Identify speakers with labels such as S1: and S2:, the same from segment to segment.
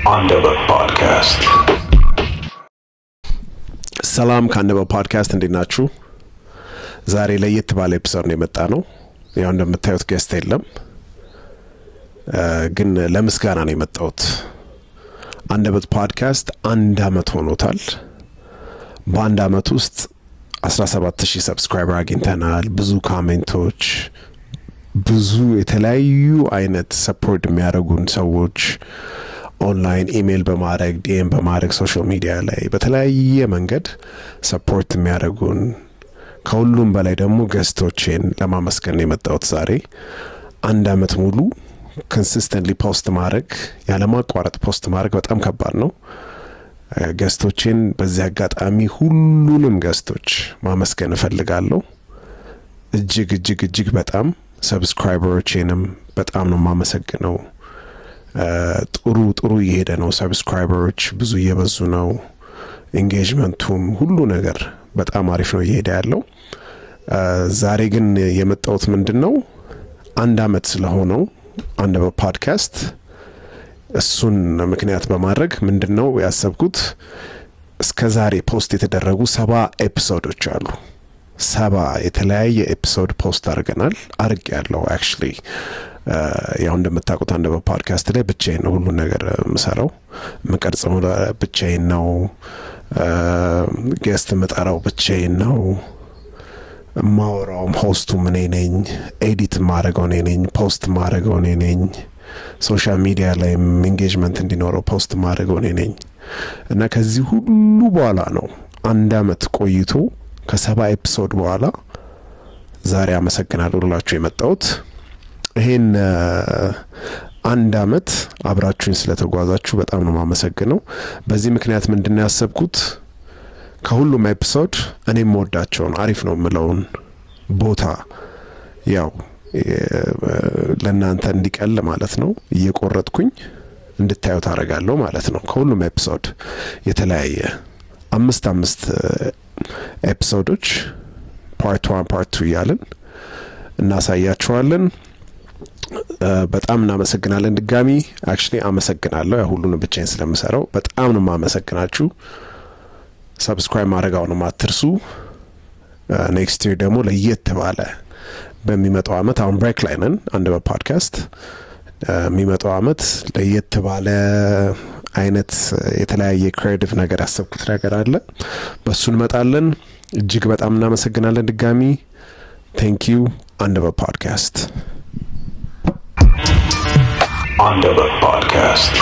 S1: Andaba Podcast.
S2: ሰላም ካንደባ ፖድካስት እንዴናችሁ? ዛሬ ለየት ባለ ኤፒሶድ ነው የመጣነው። ያው እንደምታዩት ጌስት የለም። ግን ለምስጋና ነው የመጣሁት። አንደባ ፖድካስት 1 አመት ሆኖታል። በአንድ አመት ውስጥ 17000 ሰብስክራይበር አግኝተናል። ብዙ ኮሜንቶች፣ ብዙ የተለያዩ አይነት ሰፖርት የሚያደርጉን ሰዎች ኦንላይን ኢሜል በማድረግ ዲኤም በማድረግ ሶሻል ሚዲያ ላይ በተለያየ መንገድ ሰፖርት የሚያደርጉን ከሁሉም በላይ ደግሞ ገስቶችን ለማመስገን ነው የመጣሁት ዛሬ። 1 አመት ሙሉ ኮንሲስተንትሊ ፖስት ማድረግ ያለማቋረጥ ፖስት ማድረግ በጣም ከባድ ነው። ገስቶችን በዚህ አጋጣሚ ሁሉንም ገስቶች ማመስገን እፈልጋለሁ። እጅግ በጣም ሰብስክራይበሮችንም በጣም ነው ማመሰግነው። ጥሩ እየሄደ ነው። ሰብስክራይበሮች ብዙ እየበዙ ነው። ኤንጌጅመንቱም ሁሉ ነገር በጣም አሪፍ ነው እየሄደ ያለው። ዛሬ ግን የመጣሁት ምንድነው 1 አመት ስለሆነው አንደባ ፖድካስት እሱን ምክንያት በማድረግ ምንድነው ያሰብኩት እስከዛሬ ፖስት የተደረጉ 70 ኤፒሶዶች አሉ። 70 የተለያየ ኤፒሶድ ፖስት አድርጌያለሁ actually ያው እንደምታውቁት አንደባ ፖድካስት ላይ ብቻዬን ነው ሁሉ ነገር የምሰራው። መቀርጸው ብቻዬን ነው። ጌስት መጣራው ብቻዬን ነው። ማወራውም ሆስቱ እኔ ነኝ። ኤዲት ማድረገው እኔ ነኝ። ፖስት ማድረገው እኔ ነኝ። ሶሻል ሚዲያ ላይ ኢንጌጅመንት እንዲኖረው ፖስት ማድረገው እኔ ነኝ። እና ከዚህ ሁሉ በኋላ ነው 1 አመት ቆይቶ ከ70 ኤፒሶድ በኋላ ዛሬ አመሰግናለሁ ብላችሁ የመጣሁት። ይሄን 1 አመት አብራችሁኝ ስለተጓዛችሁ በጣም ነው ማመሰግነው። በዚህ ምክንያት ምንድነው ያሰብኩት ከሁሉም ኤፒሶድ እኔም ወዳቸውን አሪፍ ነው ምለውን ቦታ ያው ለናንተ እንዲቀል ማለት ነው እየቆረጥኩኝ እንድታዩት አደርጋለሁ ማለት ነው። ከሁሉም ኤፒሶድ የተለያየ 5 ኤፒሶዶች ፓርት 1 ፓርት 2 ያለን እናሳያችኋለን። በጣም እናመሰግናለን። ድጋሚ actually አመሰግናለሁ ሁሉንም ብቻዬን ስለምሰራው በጣም ነው ማመሰግናችሁ። ሰብስክራይብ ማድረጋውን አትርሱ። ኔክስት ይር ደግሞ ለየት ባለ በሚመጣው አመት አሁን ብሬክ ላይ ነን አንደባ ፖድካስት የሚመጣው አመት ለየት ባለ አይነት የተለያየ ክሬቲቭ ነገር ያሰብኩት ነገር አለ። በሱ እንመጣለን። እጅግ በጣም እናመሰግናለን ድጋሚ። thank you አንደባ ፖድካስት
S1: Andaba Podcast.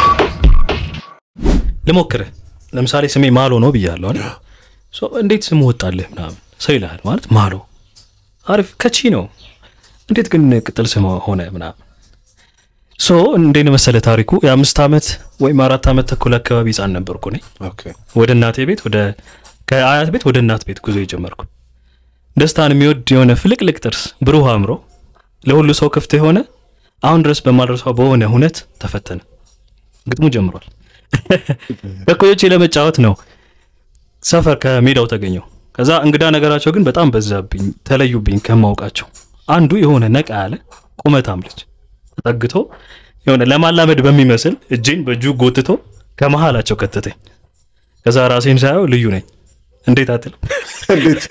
S3: ለሞክረ ለምሳሌ ስሜ ማሎ ነው ብያለሁ አይደል? እንዴት ስም ወጣልህ ምናምን ሰው ይላል ማለት ማሎ አሪፍ ከቺ ነው። እንዴት ግን ቅጥል ስም ሆነ ምናምን? እንዴት መሰለ ታሪኩ የ5 አመት ወይ 4 አመት ተኩል አካባቢ ጻን ነበርኩ ነኝ። ወደ እናቴ ቤት ከአያት ቤት ወደ እናት ቤት ጉዞ ጀመርኩ። ደስታን የሚወድ የሆነ ፍልቅልቅ ጥርስ ብሩህ አምሮ ለሁሉ ሰው ክፍት የሆነ አሁን ድረስ በማልረሳው በሆነ ሁነት ተፈተነ። ግጥሙ ጀምሯል። በኮዮቼ ለመጫወት ነው ሰፈር ከሜዳው ተገኘው። ከዛ እንግዳ ነገራቸው ግን በጣም በዛብኝ ተለዩብኝ ከማውቃቸው። አንዱ የሆነ ነቃ ያለ ቁመታም ልጅ ተጠግቶ የሆነ ለማላመድ በሚመስል እጄን በእጁ ጎትቶ ከመሃላቸው ከተተኝ። ከዛ ራሴን ሳየው ልዩ ነኝ። እንዴት አትል? እንዴት?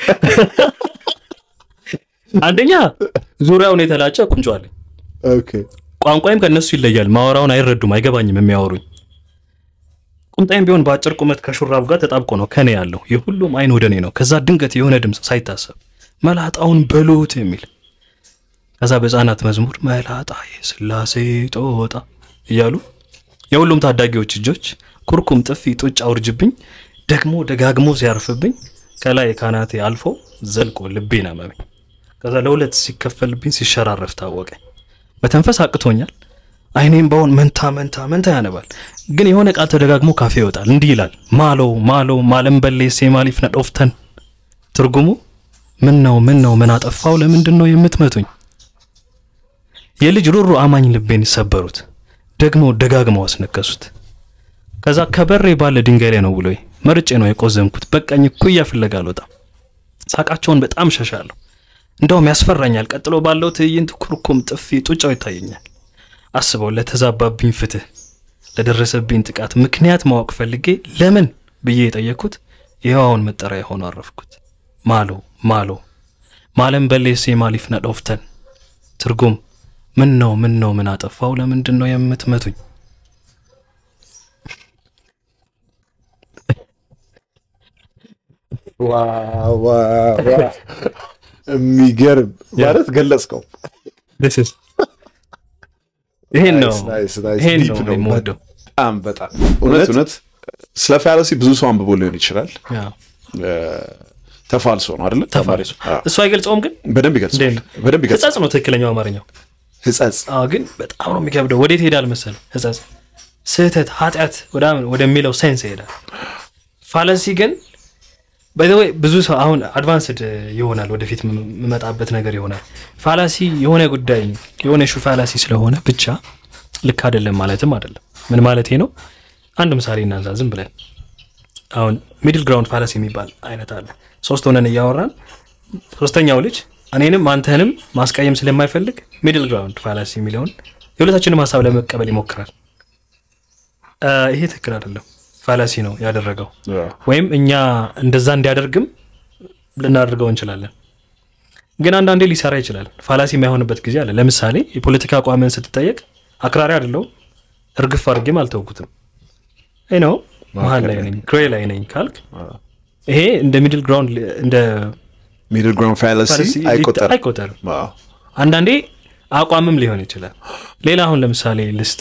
S3: አንደኛ ዙሪያውን የተላጨ ቁንጮ አለ። ቋንቋዬም ከነሱ ይለያል። ማወራውን አይረዱም፣ አይገባኝም የሚያወሩኝ። ቁምጣዬም ቢሆን በአጭር ቁመት ከሹራብ ጋር ተጣብቆ ነው ከኔ ያለው። የሁሉም አይን ወደኔ ነው። ከዛ ድንገት የሆነ ድምጽ ሳይታሰብ መላጣውን በሉት የሚል። ከዛ በዛናት መዝሙር መላጣ የስላሴ ጦጣ እያሉ የሁሉም ታዳጊዎች እጆች ኩርኩም ጥፊ ጡጫ አውርጅብኝ ደግሞ ደጋግሞ ሲያርፍብኝ ከላይ ካናቴ አልፎ ዘልቆ ልቤን አመመኝ። ከዛ ለሁለት ሲከፈልብኝ ሲሸራረፍ ታወቀኝ። በተንፈስ አቅቶኛል። አይኔም ባውን መንታ ያነባል። ግን የሆነ ቃል ተደጋግሞ ካፌ ይወጣል። እንዲህ ይላል ማሎ ማለምበሌ ሴማሊፍ ነዶፍተን። ትርጉሙ ምን ነው ምን አጠፋው ለምንድነው የምትመቱኝ? የልጅ ሩሩ አማኝ ልቤን ሰበሩት። ደግሞ ደጋግመው አስነከሱት። ከዛ ከበሬ ባለ ድንጋይ ላይ ነው ብሎይ መርጬ ነው የቆዘምኩት። በቃኝ ኩያ ፍለጋ አልወጣም። ሳቃቸውን በጣም ሸሻለሁ። እንደውም ያስፈራኛል። ቀጥሎ ባለው ትዕይንት ኩርኩም ጥፊ ጡጫው ይታየኛል። አስበው ለተዛባብኝ ፍትህ ለደረሰብኝ ጥቃት ምክንያት ማወቅ ፈልጌ ለምን ብዬ የጠየኩት ይሄውን መጠሪያ ሆኖ አረፍኩት ማሎ ማለም በሌሴ ማሊፍና ዶፍተን ትርጉም ምን ነው ምን አጠፋው ለምንድን ነው የምትመቱኝ
S2: ዋው የሚገርም ማለት ገለጽከው
S3: ይሄን ነው
S2: በጣም እውነት ስለ ፋላሲ ብዙ ሰው አንብቦ ሊሆን ይችላል ተፋልሶ ነው አይደል ተፋሪ
S3: እሱ አይገልጸውም ግን
S2: በደንብ ይገልጻል
S3: ህጻጽ ነው ትክክለኛው አማርኛው ህጻጽ ግን በጣም ነው የሚከብደው ወዴት ሄዳል መሰለህ ህጻጽ ስህተት ኃጢያት ወደሚለው ሴንስ ሄዳል ፋላሲ ግን by the way ብዙ ሰው አሁን አድቫንስድ ይሆናል ወደፊት መመጣበት ነገር ይሆናል ፋላሲ የሆነ ጉዳይ የሆነ ሹ ፋላሲ ስለሆነ ብቻ ልክ አይደለም ማለትም አይደለም ምን ማለት ነው አንድ ምሳሌ እናንሳ ዝም ብለን አሁን ሚድል ግራውንድ ፋላሲ የሚባል አይነት አለ ሶስት ሆነን ያወራን ሶስተኛው ልጅ እኔንም አንተንም ማስቀየም ስለማይፈልግ ሚድል ግራውንድ ፋላሲ የሚለውን የሁለታችንም ሐሳብ ለመቀበል ይሞክራል ይሄ ትክክል አይደለም ፋላሲ ነው ያደረገው ወይም እኛ እንደዛ እንዲያደርግም ልናደርገው እንችላለን ግን አንዳንዴ ሊሰራ ይችላል ፋላሲ የማይሆንበት ጊዜ አለ ለምሳሌ የፖለቲካ አቋምን ስትጠየቅ አክራሪ አይደለም እርግፍ አድርጌም አልተውኩትም አይ ነው መሃል ላይ ነኝ ግሬ ላይ ነኝ ካልክ ይሄ እንደ ሚድል ግራውንድ ፋላሲ አይቆጠርም አንዳንዴ አቋምም ሊሆን ይችላል ሌላ አሁን ለምሳሌ ልስጥ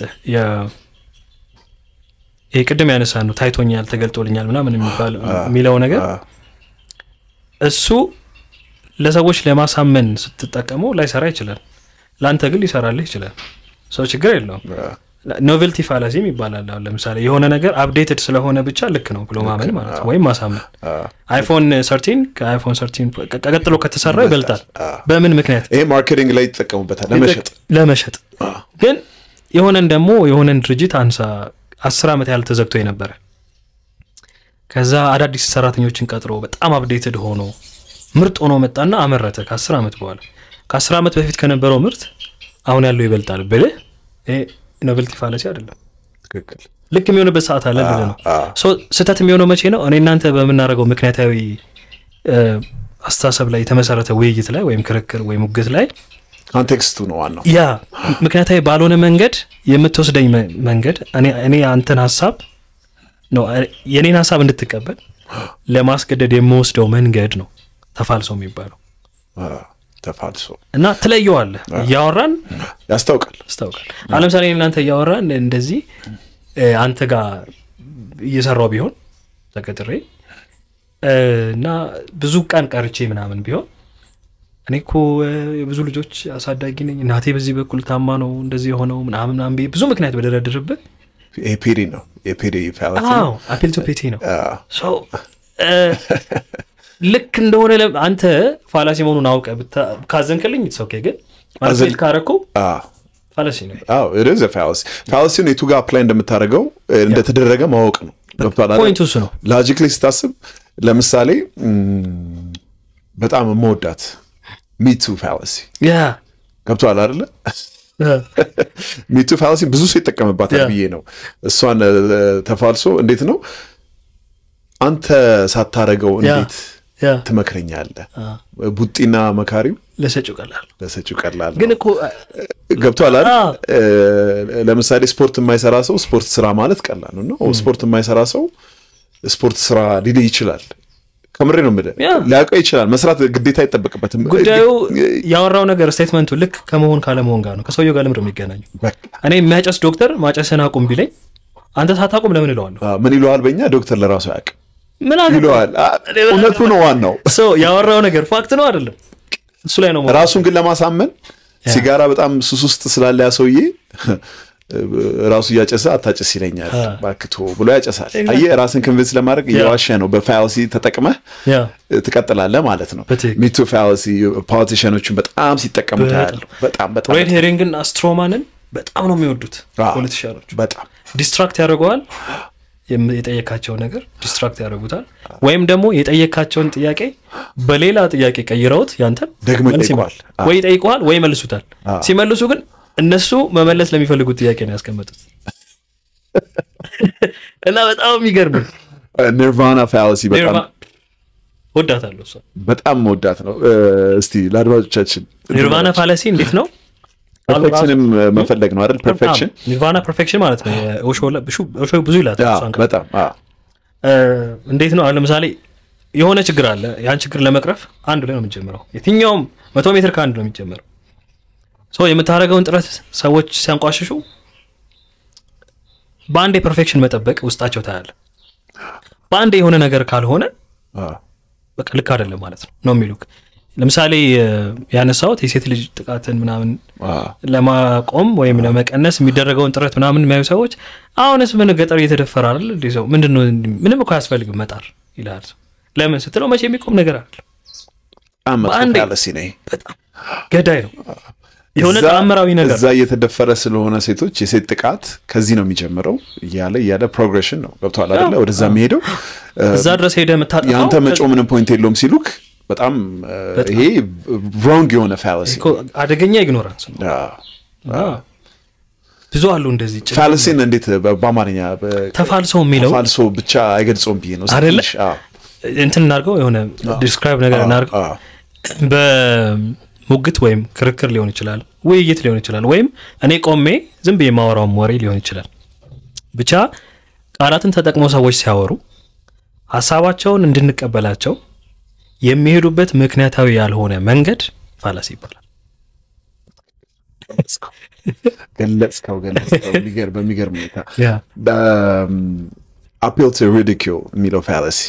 S3: ቅድም ያነሳነው ታይቶኛል ተገልጦልኛል ምናምን የሚለው ነገር እሱ ለሰዎች ለማሳመን ስትጠቀመው ላይሰራ ይችላል ላንተ ግን ሊሰራልህ ይችላል ሰው ችግር የለውም ኖቨልቲ ፋላሲ ይባላል ለምሳሌ የሆነ ነገር አፕዴትድ ስለሆነ ብቻ ልክ ነው ብሎ ማመን ማለት ነው ወይም ማሳመን አይፎን 13 ከአይፎን 13 ቀጥሎ ከተሰራ ይበልጣል በምን ምክንያት
S2: ይሄ ማርኬቲንግ ላይ ተጠቀሙበታል
S3: ለመሸጥ ግን የሆነን ደግሞ የሆነን ድርጅት አንሳ 10 አመት ያህል ተዘግቶ የነበረ ከዛ አዳዲስ ሰራተኞችን ቀጥሮ በጣም አፕዴትድ ሆኖ ምርጥ ሆኖ መጣና አመረተ ከ10 አመት በኋላ ከ10 አመት በፊት ከነበረው ምርት አሁን ያለው ይበልጣል ብለህ ኖቨልቲ ፋላሲ አይደለም
S2: ትክክል
S3: ልክ የሚሆንበት ሰዓት አለ ብለህ ነው ሶ ስህተት የሚሆነው መቼ ነው እኔ እናንተ በመናረገው ምክንያታዊ አስተሳሰብ ላይ የተመሰረተ ውይይት ላይ ወይም ክርክር ወይም ሙግት ላይ
S2: ኮንቴክስቱ ነው ዋናው
S3: ያ ምክንያታዊ ባልሆነ መንገድ የምትወስደኝ መንገድ እኔ አንተን ሐሳብ ነው የኔን ሐሳብ እንድትቀበል ለማስገደድ የምወስደው መንገድ ነው ተፋልሶ የሚባለው
S2: ተፋልሶ
S3: እና ትለየዋለህ ያወራን
S2: ያስታውቃል
S3: ለምሳሌ እናንተ ያወራን እንደዚህ አንተ ጋር እየሰራው ቢሆን ተቀጥሬ እና ብዙ ቀን ቀርቼ ምናምን ቢሆን እኔኮ ብዙ ልጆች አሳዳጊ ነኝ እናቴ በዚህ በኩል ታማ ነው እንደዚህ ሆነው ምናምን ብዙ ምክንያት በደረደረበት
S2: ኤፒዲ ነው ኤፒዲ ፋላሲ
S3: አፒል ቱ ፒቲ ነው ሶ ልክ እንደሆነ አንተ ፋላሲ መሆኑን አውቀ ካዘንከልኝ it's okay ግን ማለት ካረኩ ፋላሲ ነው
S2: it is a fallacy ነው የቱጋ አፕላይ እንደምታረገው እንደተደረገ ማወቅ ነው ገብቷል አይደል
S3: ፖይንቱ እሱ ነው
S2: ሎጂካሊ ስታስብ ለምሳሌ በጣም መወዳት me too fallacy ገብቷል አይደል me too fallacy ብዙ ሰው ይተቀመባታል ብዬ ነው እሷን ተፋልሶ እንዴት ነው አንተ ሳታረገው እንዴት ትመክረኛለህ ቡጢና መካሪው ለሰጩ ቀላል ግን እኮ ገብቷል አይደል ለምሳሌ ስፖርት የማይሰራ ሰው ስፖርት ስራ ማለት ቀላል ነው ስፖርት የማይሰራ ሰው ስፖርት ስራ ሊል ይችላል ከምሬ ነው ማለት ሊያውቀው ይችላል መስራት ግዴታ አይጠበቅበትም
S3: ጉዳዩ ያወራው ነገር ስቴትመንቱ ልክ ከመሆን ካለመሆን ጋር ነው ከሰውየው ጋር ለምን የሚገናኙ እኔ የሚያጨስ ዶክተር ማጨሰና አቁም ቢለኝ አንተ ሳታቁም ለምን ይለዋለሁ
S2: ምን ይለዋል በእኛ ዶክተር ለራሱ ያውቅ
S3: ምን
S2: ይለዋል እውነቱ ነው ዋናው
S3: ያወራው ነገር ፋክት ነው አይደለም እሱ ላይ ነው
S2: ራሱን ግን ለማሳመን ሲጋራ በጣም ሱስ ውስጥ ስላለ ያ ሰውዬ ራሱ ያጨሰ አታጨስ ይለኛል ባክቶ ብሎ ያጨሳል አየ ራስን ኮንቪንስ ለማድረግ ያዋሸ ነው በፋላሲ ተጠቅመህ ትቀጥላለህ ማለት ነው ሚቱ ፋላሲ ፖለቲሽኖችን በጣም ሲጠቀሙታል በጣም
S3: ሬድ ሄሪንግን አስትሮማንን በጣም ነው የሚወዱት ፖለቲሽኖች
S2: በጣም
S3: ዲስትራክት ያደርገዋል የጠየካቸው ነገር ዲስትራክት ያደርጉታል ወይም ደግሞ የጠየካቸውን ጥያቄ በሌላ ጥያቄ ቀይረውት ያንተ
S2: ደግሞ ይጠይቋል
S3: ወይ ይጠይቋል ወይ መልሱታል ሲመልሱ ግን እነሱ መመለስ ለሚፈልጉት ጥያቄ ነው ያስቀመጡት እና በጣም የሚገርም
S2: ኒርቫና ፋላሲ በጣም
S3: ወዳታለሁ እሷ
S2: በጣም ወዳት ነው እስቲ ለአድማጮቻችን
S3: ኒርቫና ፋላሲ እንዴት ነው
S2: ፐርፌክሽንም መፈለግ ነው አይደል ፐርፌክሽን
S3: ኒርቫና ፐርፌክሽን ማለት ነው ኦሾ ብዙ ይላል
S2: በጣም
S3: እንዴት ነው ለምሳሌ የሆነ ችግር አለ ያን ችግር ለመቅረፍ አንድ ላይ ነው የሚጀምረው የትኛውም 100 ሜትር ከአንድ ነው የሚጀምረው ሶ የምታረጋውን ጥረት ሰዎች ሲያንቋሽሹ ባንዴ ፐርፌክሽን መጠበቅ ውስጣቸው ታያለ ባንዴ የሆነ ነገር ካልሆነ በቃ ልክ አይደለም ማለት ነው የሚሉክ ለምሳሌ ያነሳውት የሴት ልጅ ጥቃትን ምናምን ለማቆም ወይም ለመቀነስ የሚደረገውን ጥረት ምናምን የሚያዩ ሰዎች አሁንስ ምን ገጠር እየተደፈረ አይደል እንዴ ሰው ምንድነው ምንም እኮ ያስፈልግም መጣር ይላል ለምን ስትለው መቼ የሚቆም ነገር አይደል
S2: አማካለሲ ነኝ
S3: በጣም ገዳይ ነው የሆነ ተአምራዊ ነገር
S2: እዛ እየተደፈረ ስለሆነ ሴቶች የሴት ጥቃት ከዚህ ነው የሚጀምረው ያለ ፕሮግሬሽን ነው ገብቷል አይደል ወደዛ የሚሄደው
S3: እዛ ድረስ ሄደ መታጠፋው
S2: ያንተ መጮ ምንም ፖይንት የለውም ሲሉክ በጣም ይሄ wrong የሆነ fallacy
S3: አደገኛ ኢግኖራንስ ነው ብዙ አሉ እንደዚህ
S2: fallacy እንዴት በአማርኛ
S3: ተፋልሶ የሚለው
S2: ተፋልሶ ብቻ አይገልጾም ብዬ ነው
S3: ትንሽ እንትን እናርገው የሆነ ዲስክራይብ ነገር እናርገው በሙግት ወይም ክርክር ሊሆን ይችላል ውይይት ሊሆን ይችላል ወይም እኔ ቆሜ ዝም ብዬ ማወራው ወሬ ሊሆን ይችላል ብቻ ቃላትን ተጠቅመው ሰዎች ሲያወሩ ሐሳባቸውን እንድንቀበላቸው የሚሄዱበት ምክንያታዊ ያልሆነ መንገድ ፋላሲ ይባላል
S2: ገለጽከው በሚገርም ሁኔታ appeal to ridicule የሚለው fallacy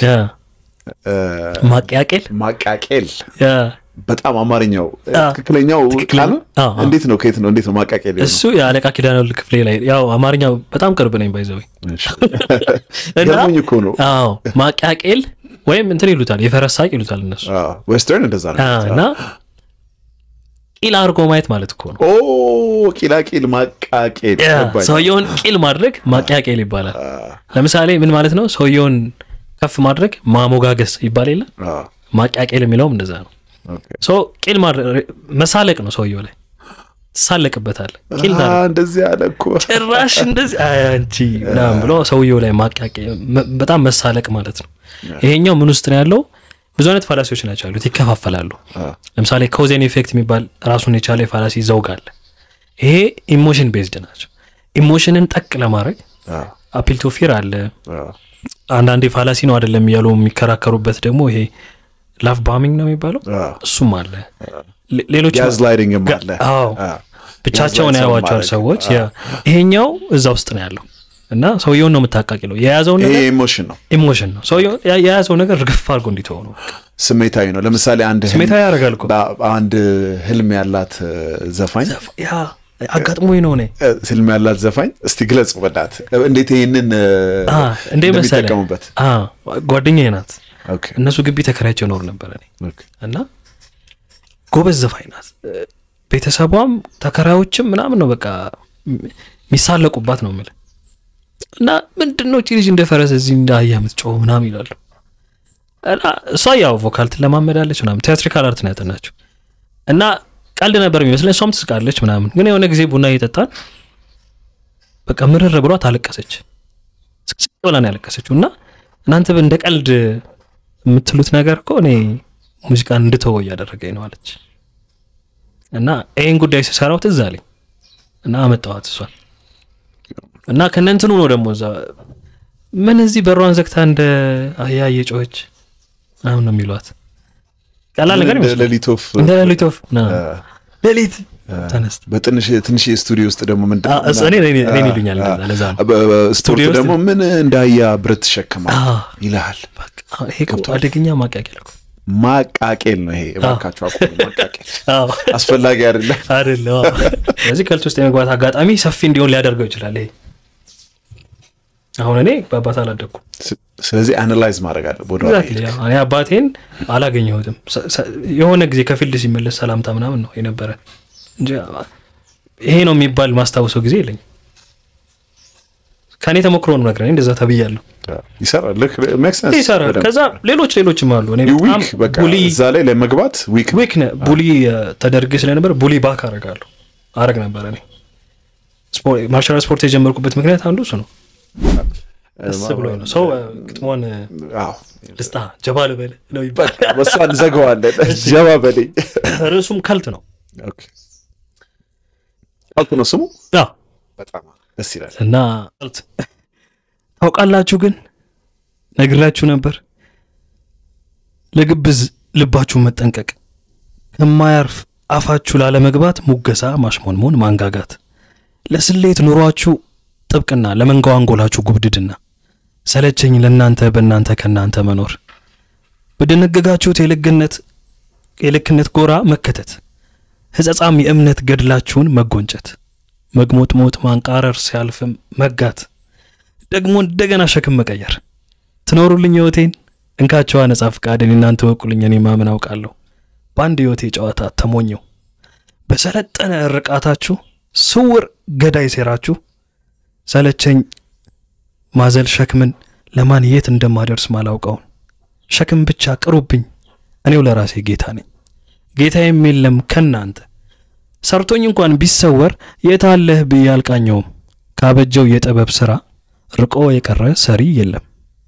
S2: ማቃቄል በጣም አማርኛው ትክክለኛው ቃል እንዴት ነው ማቃቄል
S3: እሱ ያለቃ ኪዳነው ክፍሌ ላይ ያው አማርኛው በጣም ቅርብ ነኝ ባይዘው
S2: ገርሞኝ እኮ ነው
S3: አዎ ማቃቄል ወይም እንትን ይሉታል የፈረሳቅ ይሉታል እነሱ
S2: ዌስተርን እንደዛ ነው
S3: እና ቂል አርጎ ማየት ማለት እኮ ነው
S2: ቂላቂል ማቃቄል
S3: ሰውየውን ቂል ማድረግ ማቃቄል ይባላል ለምሳሌ ምን ማለት ነው ሰውየውን ከፍ ማድረግ ማሞጋገስ ይባል የለ ማቃቄል የሚለውም እንደዛ ነው ሶ ቂል መሳለቅ ነው ሰውየው ላይ ተሳለቅበታል ቂል
S2: እንደዚህ ያለ እኮ
S3: ጭራሽ እንደዚህ አንቺ ናም ብሎ ሰውየው ላይ ማቃቄል በጣም መሳለቅ ማለት ነው ይሄኛው ምን ውስጥ ነው ያለው ብዙ አይነት ፋላሲዎች ናቸው ያሉት ይከፋፈላሉ ለምሳሌ ኮዝ ኤንድ ኢፌክት የሚባል ራሱን የቻለ ፋላሲ ዘውጋል ይሄ ኢሞሽን ቤዝድ ናቸው ኢሞሽንን ጠቅ ለማድረግ አፒል ቱ ፊር አለ አንዳንዴ ፋላሲ ነው አይደለም ያለው የሚከራከሩበት ደግሞ ይሄ ላቭ ባሚንግ ነው የሚባለው እሱም አለ ሌሎች
S2: ጋዝላይቲንግ አለ
S3: ብቻቸውን ያዋጫው ሰዎች ይሄኛው እዛ ውስጥ ነው ያለው እና ሰውየውን ነው መታቃቂለው የያዘው ነገር
S2: ይሄ ኢሞሽን ነው
S3: ሰውየው የያዘው ነገር ርግፍ አድርጎ እንዲተው ነው
S2: ስሜታዊ ነው ለምሳሌ አንድ
S3: ስሜታዊ ያረጋል እኮ
S2: አንድ ህልም ያላት ዘፋኝ
S3: አጋጥሞኝ ነው ነኝ
S2: ህልም ያላት ዘፋኝ እስቲ ግለጽ ወዳት እንዴት ይሄንን
S3: እንዴ መሰለህ ጓደኛዬ ናት እነሱ ግቢ ተከራይቼ ኖር ነበር እኔ እና ጎበዝ ዘፋኝ ናት ቤተሰቧም ተከራዮችም ምናምን ነው በቃ ሚሳለቁባት ነው ማለት እና ምንድነው ቺ ልጅ እንደፈረሰ እዚህ እንዳያ የምትጮህ ምናምን ይላሉ እና እሷ ያው ቮካል ትለማመዳለች ምናምን ቲያትሪካል አርት ነው ያጠናችው እና ቀልድ ነበር የሚመስለው እሷም ትስቃለች ምናምን ግን የሆነ ጊዜ ቡና እየጠጣን በቃ ምርር ብሏ ታለቀሰች ስቅስቅ ብላ ነው ያለቀሰችው እና እናንተ እንደ ቀልድ የምትሉት ነገር እኮ እኔ ሙዚቃን እንድተወው ያደረገኝ ነው አለች እና ይሄን ጉዳይ ሲሰራው ትዝ አለኝ እና አመጣዋት እሷን እና ከነንትኑ ነው ደግሞ እዛ ምን እዚህ በሯን ዘግታ እንደ አህያ እየጮኸች አሁን ነው የሚሏት ቀላል ነገር ነው ለሊቶፍ ለሊት ተነስተ
S2: በትንሽ ስቱዲዮ ውስጥ ደግሞ ምን
S3: እኔ ይሉኛል ለዛ
S2: ስቱዲዮ ደግሞ ምን እንዳያ ብረት ተሸከማ ይላል
S3: በቃ ይሄ አደገኛ ማቃቄል ነው ይሄ ባካቹ አቆም ማቃቄል አስፈላጊ አይደለም ስለዚህ ከልት ውስጥ የመግባት አጋጣሚ ሰፊ እንዲሆን ሊያደርገው ይችላል ይሄ አሁን እኔ በአባቴ አላደኩ
S2: ስለዚህ አናላይዝ ማድረግ አለ ቦታው
S3: እኔ አባቴን አላገኘሁትም የሆነ ጊዜ ከፊልድ ሲመለስ ሰላምታ ምናምን ነው የነበረ እንጂ ይሄ ነው የሚባል ማስታወሰው ጊዜ የለኝም ከኔ ተሞክሮ ነው ነገር እንደዛ ተብያለሁ
S2: ይሰራል ልክ makes sense
S3: ይሰራል ከዛ ሌሎችም አሉ እኔ በጣም
S2: ቡሊ እዛ ላይ ለመግባት ዊክ
S3: ቡሊ ተደርገ ስለነበር ቡሊ ባክ አረግ ነበር እኔ ማርሻል ስፖርት የጀመርኩበት ምክንያት አንዱ እሱ ነው ደስ ብሎኝ ነው ሰው ግጥሞን ልስታ ጀባል በል ነው ይባል
S2: ወሳን ዘገዋለን ጀባ በል
S3: ርዕሱም ካልት ነው
S2: ኦኬ ካልት ነው ስሙ በጣም ደስ ይላል
S3: እና ካልት ታውቃላችሁ ግን ነግራችሁ ነበር ለግብዝ ልባችሁ መጠንቀቅ ከማያርፍ አፋችሁ ላለመግባት ሙገሳ ማሽሞንሞን ማንጋጋት ለስሌት ኑሯችሁ ጥብቅና ለመንጋው አንጎላችሁ ጉብድድና ሰለቸኝ ለናንተ በእናንተ ከናንተ መኖር በደነገጋችሁት የልክነት ጎራ መከተት ህጻጻም የእምነት ገድላችሁን መጎንጨት መግሞጥሞጥ ማንቃረር ሲያልፍም መጋት ደግሞ እንደገና ሸክም መቀየር ትኖሩልኝ ህይወቴን እንካቸው ነጻ ፍቃድን እናንተ ወቁልኝ እኔ ማመን አውቃለሁ ባንድ ህይወቴ ጨዋታ ተሞኘው በሰለጠነ ርቃታችሁ ስውር ገዳይ ሴራችሁ ሰለቸኝ ማዘል ሸክምን ለማን የት እንደማደርስ ማላውቀው ሸክም ብቻ ቅሩብኝ እኔው ለራሴ ጌታ ነኝ ጌታዬም የለም ከናንተ ሰርቶኝ እንኳን ቢሰወር የታለህ በያልቃኘው ካበጀው የጥበብ ስራ ርቆ የቀረ ሰሪ የለም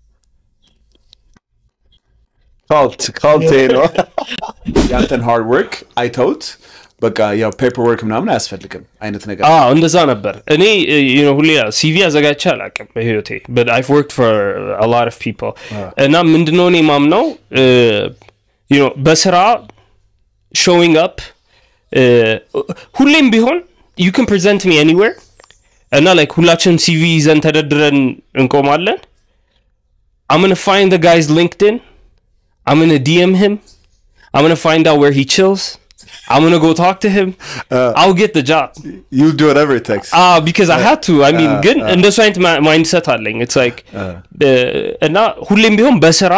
S2: ካልት ነው ያንተን ሃርድ ወርክ አይተውት በቃ ያው ፔፐር ወርክ ምናምን አያስፈልግም አይነት ነገር
S4: እንደዛ ነበር እኔ ሁሌ ሲቪ አዘጋጅቼ አላውቅም በህይወቴ but I've worked for a lot of people እና ምንድነው እኔ ማምነው በስራ showing up ሁሌም ቢሆን you can present me anywhere እና like ሁላችንም ሲቪ ይዘን ተደርድረን እንቆማለን I'm going to find the guy's LinkedIn I'm going to DM him I'm going to find out where he chills I'm going to go talk to him I'll get the job
S2: you do whatever it takes
S4: because I had to I mean good እንደሱ አይነት mindset አለኝ it's like እና ሁሌም ቢሆን በስራ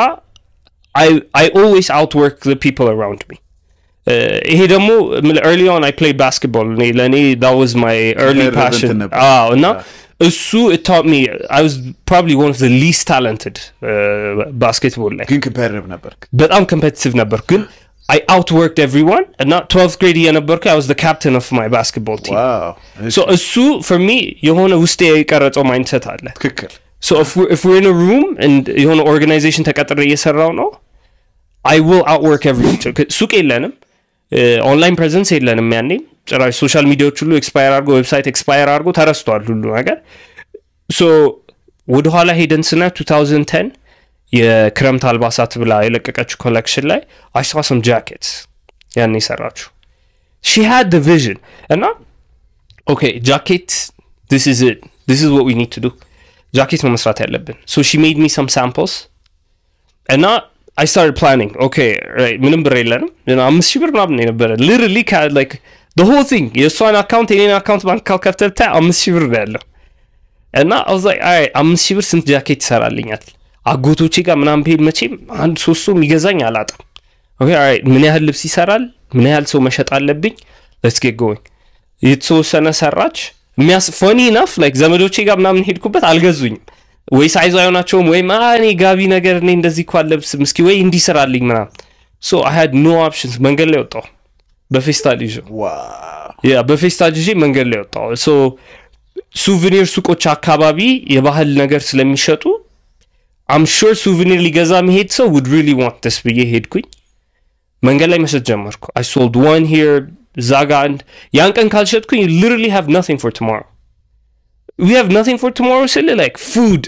S4: I always outwork the people around me ይሄ ደግሞ early on I played basketball ለኔ that was my early passion እና እሱ it taught me I was probably one of the least talented basketball ላይ
S2: ግን competitive ነበር
S4: በጣም competitive ነበር ግን I outworked everyone and not 12th grade የነበርኩ I was the captain of my basketball team
S2: wow
S4: so እሱ for me የሆነ ውስጤ የቀረጸው mindset አለ
S2: ትክክል
S4: so if we're in a room and የሆነ organization ተቀጥሬ እየሰራው ነው I will outwork everyone ሱቅ የለንም online presence የለንም ያኔ ጭራሽ ሶሻል ሚዲያዎች ሁሉ ኤክስፓየር አድርጎ ዌብሳይት ኤክስፓየር አድርጎ ተረስቷል ሁሉ ነገር so ወደ ኋላ ሄደን ስና 2010 የክረምት አልባሳት ብላ የለቀቀችው ኮሌክሽን ላይ I saw some jackets ያኔ ሰራችሁ she had the vision and okay jacket this is it this is what we need to do jacket ነው መስራት ያለብን so she made me some samples and I started planning okay right ምንም ብር የለንም 5000 ብር ምናምን ነበር literally like the whole thing የሷን አካውንት የኔን አካውንት ባንክ ካልከፍተታ 5000 ብር ያለው እና I was like alright 5000 ብር ስንት ጃኬት ይሰራልኛል አጎቶቼ ጋር ምናምን ቢሄድ መቼም አንድ ሶስቱም ይገዛኝ አላጣም okay alright ምን ያህል ልብስ ይሰራል ምን ያህል ሰው መሸጥ አለብኝ let's get going የተወሰነ ሰራች funny enough like ዘመዶቼ ጋር ምናምን ሄድኩበት አልገዙኝም ወይ ሳይዝ አይሆናቸውም ወይ ማኔ ጋቢ ነገር እኔ እንደዚህ ኳል ለብስ ምስኪ ወይ እንዲሰራልኝ ምናምን so I had no options መንገድ ላይ ወጣሁ በፌስታል ይዤ
S2: wow
S4: በፌስታል ይዤ መንገድ ላይ ወጣሁ so ሱቬኒር ሱቆች አካባቢ የባህል ነገር ስለሚሸጡ I'm sure souvenir ሊገዛ መሄድ ሰው would really want this ብዬ ሄድኩኝ መንገድ ላይ መሸጥ ጀመርኩ I sold one here Zagand ያን ቀን ካልሸጥኩኝ you literally have nothing for tomorrow we have nothing for tomorrow silly like food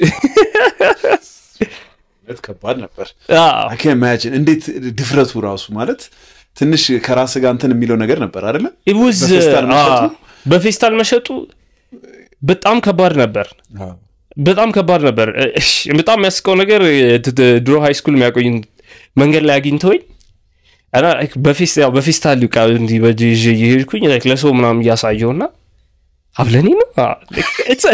S2: That's ከባድ ነበር I can imagine እንዴት ድፍረቱ ራሱ ማለት ትንሽ ከራስ ጋር እንትን የሚለው ነገር ነበር አይደለ
S4: it was በፌስታል መሸጡ በጣም ከባድ ነበር በጣም ከባድ ነበር በጣም ያስቀው ነገር ድሮ ሃይ ስኩል የሚያቆይ መንገድ ላይ አግኝተውኝ እና በፌስታል ቃል እንዲ በጂጂ ይሄድኩኝ like ለሰው ምናምን ያሳየውና አብለኒ ነው it's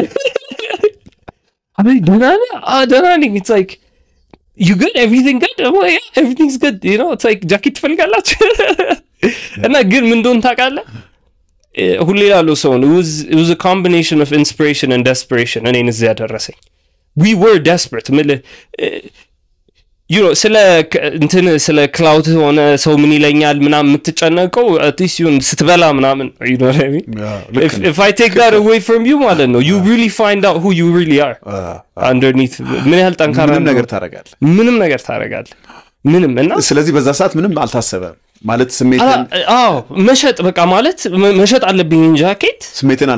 S4: ደናኒ it's like you good everything good oh yeah everything's good you know it's like jacket ፈልጋላችሁ እና ግን ምን እንደሆነ ታውቃለህ ሁሌ ያለው ሰው it was a combination of inspiration and desperation እኔን እዚህ ያደረሰኝ we were desperate you know ስለ ክላውድ ሆነ ሰው ምን ይለኛል ምናምን የምትጨነቀው አትሊስት you ስትበላ ምናምን you know what I mean if I take that away from you ማለት ነው you really find out who you really are underneath ምን ያህል ጠንካራ ምንም ነገር ታረጋለህ ምንም እና
S2: ስለዚህ በዛ ሰዓት ምንም አልታሰበም ማለት ስሜትን
S4: መሸጥ በቃ ማለት መሸጥ አለብኝ ጃኬት
S2: ስሜትን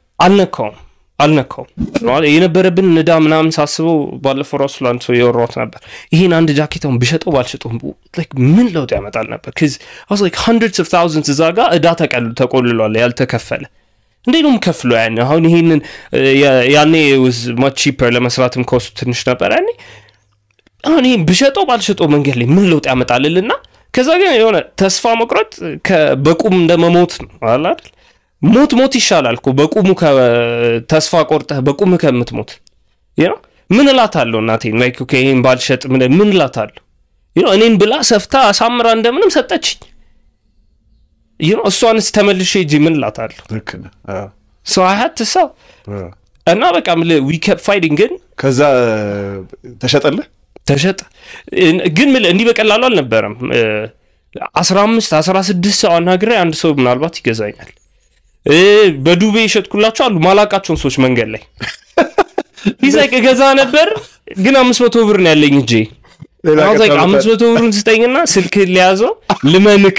S4: አልነካው ማለት የነበረብን ንዳ ምናምን ሳስበው ባለፈው ራሱ ላንተ የወራሁት ነበር ይሄን አንድ ጃኬቱን ብሸጠው ባልሸጠው like ምን ለውጥ ያመጣል ነበር cuz I was like hundreds of thousands እዛጋ እዳ ተቆልሏል ያልተከፈለ እንዴት ነው ከፍለው ያኔ አሁን ይሄንን ያኔ was much cheaper ለመስራትም ኮስት ትንሽ ነበር ያኔ አሁን ይሄን ብሸጠው ባልሸጠው መንገድ ላይ ምን ለውጥ ያመጣልና ከዛ ግን የሆነ ተስፋ መቁረጥ በቁም እንደመሞት ነው አይደል ሞት ይሻላል እኮ በቁሙ ከተስፋ ቆርጠህ በቁሙ ከምትሞት you know ምን እላታለሁ እናቴ like okay ይሄን ባልሸጥ ምን እላታለሁ you know እኔን ብላ ሰፍታ አሳምራ እንደምንም ሰጠችኝ you know እሷንስ ተመልሼ እጂ ምን እላታለሁ
S2: ልክ ነው
S4: so I had to sell እና በቃ we kept fighting ግን
S2: ከዛ ተሸጠ
S4: ግን እንዲህ በቀላሉ አልነበረም 15 16 ሰው አናግሬ አንድ ሰው ምናልባት ይገዛኛል በዱቤ ሸጥኩላቸው አሉ ማላቃቸውን ሰዎች መንገድ ላይ ይዘቅ ገዛ ነበር ግን 500 ብር ነው ያለኝ እንጂ ለላቀ 500 ብሩን ስጠኝና ስልክ ሊያዘው ልመንክ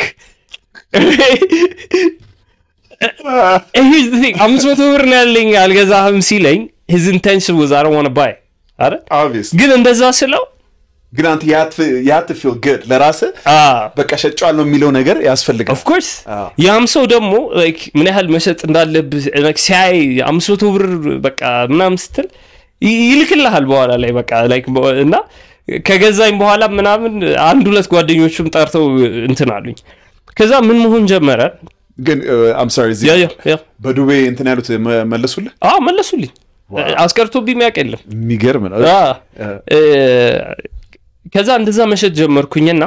S4: here's the thing 500 ብር ነው ያለኝ አልገዛህም ሲለኝ his intention was I don't want to buy አረ
S2: obviously
S4: ግን እንደዛ ስለው
S2: ግን አንተ you have to feel good ለራስ በቃ ሸጫል ነው የሚለው ነገር ያስፈልጋል
S4: of course ያም ሰው ደግሞ like ምን ያህል መሸጥ እንዳለብህ like ሲያይ 500 ብር በቃ ምናምን ስትል ይልክልሃል በኋላ ላይ በቃ like እና ከገዛኝ በኋላ ምናምን አንድ ሁለት ጓደኞቹም ጠርተው እንትን አሉኝ ከዛ ምን መሆን ጀመረ
S2: ግን I'm sorry በዱቤ እንትን ያሉት መለሱልኝ አስቀርቶብኝ ያቀለም የሚገርም ነው
S4: ከዛ እንደዛ መሸጥ ጀመርኩኝና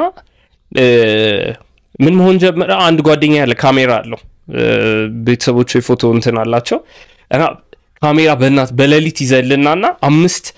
S4: ምን መሆን ጀመረ አንድ ጓደኛ ያለ ካሜራ አለው ቤተሰቦቹ የፎቶ እንትን አላቸው እና ካሜራ በሌሊት ይዘልናና 5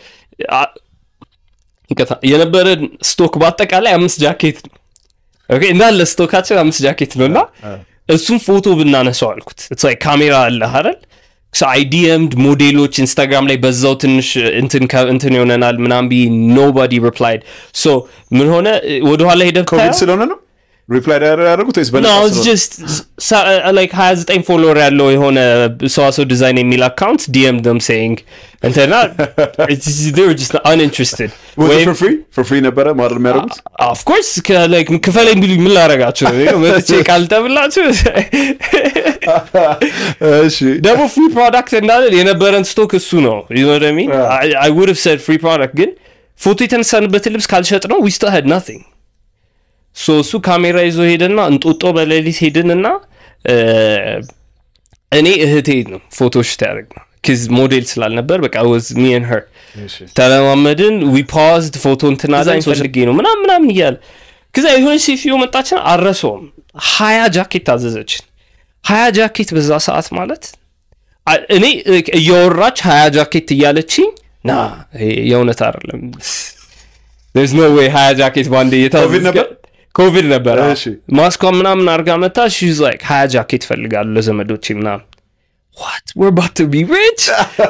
S4: የነበረ ስቶክ በአጠቃላይ 5 ጃኬት ነው ኦኬ እንዳለ ስቶካችን 5 ጃኬት ነውና እሱን ፎቶ ብናነሳው አልኩት it's like ካሜራ አለ አይደል so I DM'd ሞዴሎች ኢንስታግራም ላይ በዛው ትንሽ እንትን ይሆነናል ምናምን nobody replied so ምን ሆነ ወደ ኋላ ሄደህ
S2: ኮቪድ ስለሆነ ነው reply ያደረጉት ወይስ
S4: no it's just like 29 follower ያለው የሆነ ሰዋሰው ዲዛይን የሚል account DM them saying እንትና they were just uninterested
S2: was it for free ነበረ ማድረግ የሚያደርጉት
S4: of course like ከፈለኝ ቢሉ ምን ላረጋቸው መጥቼ ካልተብላችሁ እሺ ደግሞ free product እንዳለ የነበረን ስቶክ እሱ ነው you know what I mean I would have said free product ግን ፎቶ የተነሳንበት ልብስ ካልሸጥ ነው we still had nothing so እሱ ካሜራ ይዞ ሄደና እንጦጦ በሌሊት ሄድንና እኔ እህቴ ነው ፎቶሽ ታደርግና cuz ሞዴል ስላልነበር በቃ was me and her ተለማመድን we paused ፎቶ እንትናዛኝ ፈልጌ ነው ምናምን ይያል ከዛ ይሁን ሲፊዮ መጣችን አረሰውም 20 ጃኬት ታዘዘች 20 ጃኬት በዛ ሰዓት ማለት እኔ እየወራች 20 ጃኬት እያለችኝ ና የውነት አይደለም there's no way 20 ጃኬት ባንዴ የታዘዘ ኮቪድ ነበር ማስኮ ምናምን አርጋ መጣ she's like 20 ጃኬት ፈልጋለሁ ለዘመዶቼ ምናምን what we're about to be rich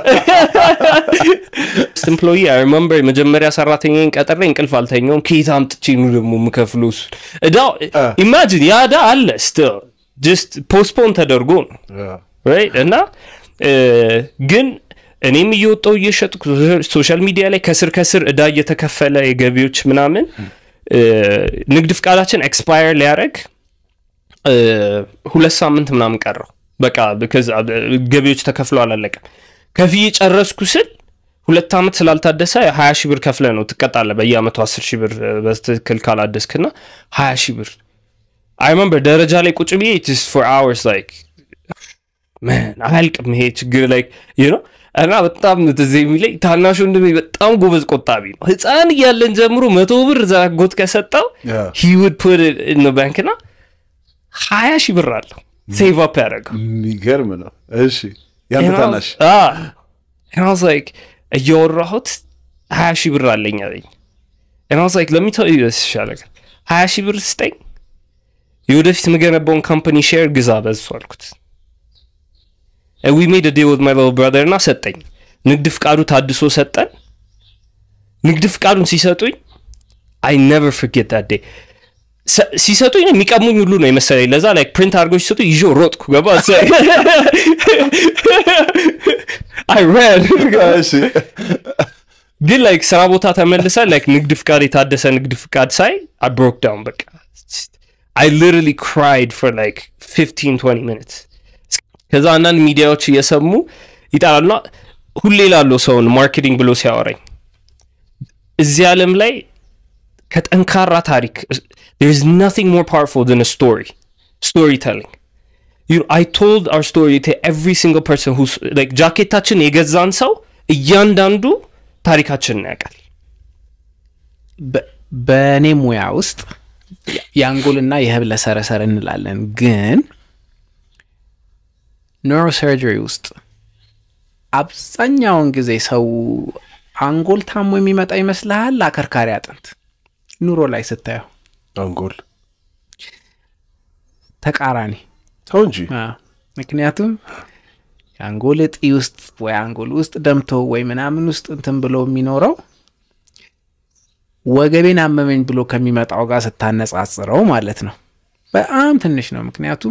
S4: employee I remember መጀመሪያ ሰራተኛን ቀጠረ እንቅልፍ አልተኛውም ከየት አምጥቼ ነው ደግሞ ምከፍሉስ እዳው imagine ያዳ አለ still just postpone ተደርጎ right እና ግን እኔም እየወጣው እየሸጥኩ ሶሻል ሚዲያ ላይ ከስር እዳ እየተከፈለ የገቢዎች ምናምን ንግድ ፍቃዳችን ኤክስፓየር ሊያረግ 2 ሳምንት ምናምን ቀረው በቃ because ገቢዎች ተከፍለው አላለቀም ከፍዬ ጨረስኩ ስል 2 አመት ስላልታደሰ 20 ሺህ ብር ከፍለ ነው ትቀጣለ በየአመቱ 10 ሺህ ብር በትክክል ካላደስክና 20 ሺህ ብር I remember ደረጃ ላይ ቁጭ ብዬ just for hours like man አልቅም ይሄ ችግር like you know እና በጣም ተዘይሚ ላይ ታናሹ እንደም በጣም ጎበዝ ቆጣቢ ነው ህፃን ያለን ጀምሮ 100 ብር ዛጎት ከሰጣው he would put it in the bank እና 20 ሺህ ብር አለው ሴቭ አፕ ያደረገው
S2: የሚገርም ነው እሺ ያንተታናሽ
S4: and I was like እየወራሁት 20 ሺህ ብር አለኝ አለኝ and I was like let me tell you this ሻለቃ 20 ሺህ ብር ስጠኝ የወደፊት መገነባውን ካምፓኒ ሼር ግዛ በሱ አልኩት and we made a deal with my little brother እና ሰጠኝ ንግድ ፍቃዱ ታድሶ ሰጠን ንግድ ፍቃዱን ሲሰጡኝ I never forget that day ሲሰጡኝ የሚቀሙኝ ሁሉ ነው የመሰለኝ ለዛ like print አድርገው ሲሰጡ ይጆ ሮጥኩ ገባ I ran ግን like ስራ ቦታ ተመልሰ like ንግድ ፍቃድ የታደሰ ንግድ ፍቃድ ሳይ I broke down በቃ I literally cried for like 15-20 minutes ከዛ አንዳንድ ሚዲያዎች እየሰሙ ይጣላልና ሁሌ ላለው ሰውን ማርኬቲንግ ብሎ ሲያወራኝ እዚህ ዓለም ላይ ከጠንካራ ታሪክ there's nothing more powerful than a storytelling I told our story to every single person who's like ጃኬታችን የገዛን ሰው እያንዳንዱ ታሪካችንን ያውቃል
S5: በእኔ ሙያ ውስጥ ያንጎልና የህብለ ሰረሰር እንላለን ግን ኒውሮሰርጀሪ ውስጥ አብዛኛውን ጊዜ ሰው አንጎል ታሞ የሚመጣ ይመስልሃል አከርካሪ አጥንት ኑሮ ላይ ስታየው
S2: አንጎል
S5: ተቃራኒ
S2: ተውንጂ
S5: ምክንያቱም አንጎል እጢ ውስጥ ወይ አንጎል ውስጥ ደምቶ ወይ ምናምን ውስጥ እንትን ብሎ የሚኖረው ወገቤን አመመኝ ብሎ ከሚመጣው ጋር ስታነጻጽረው ማለት ነው በጣም ትንሽ ነው ምክንያቱም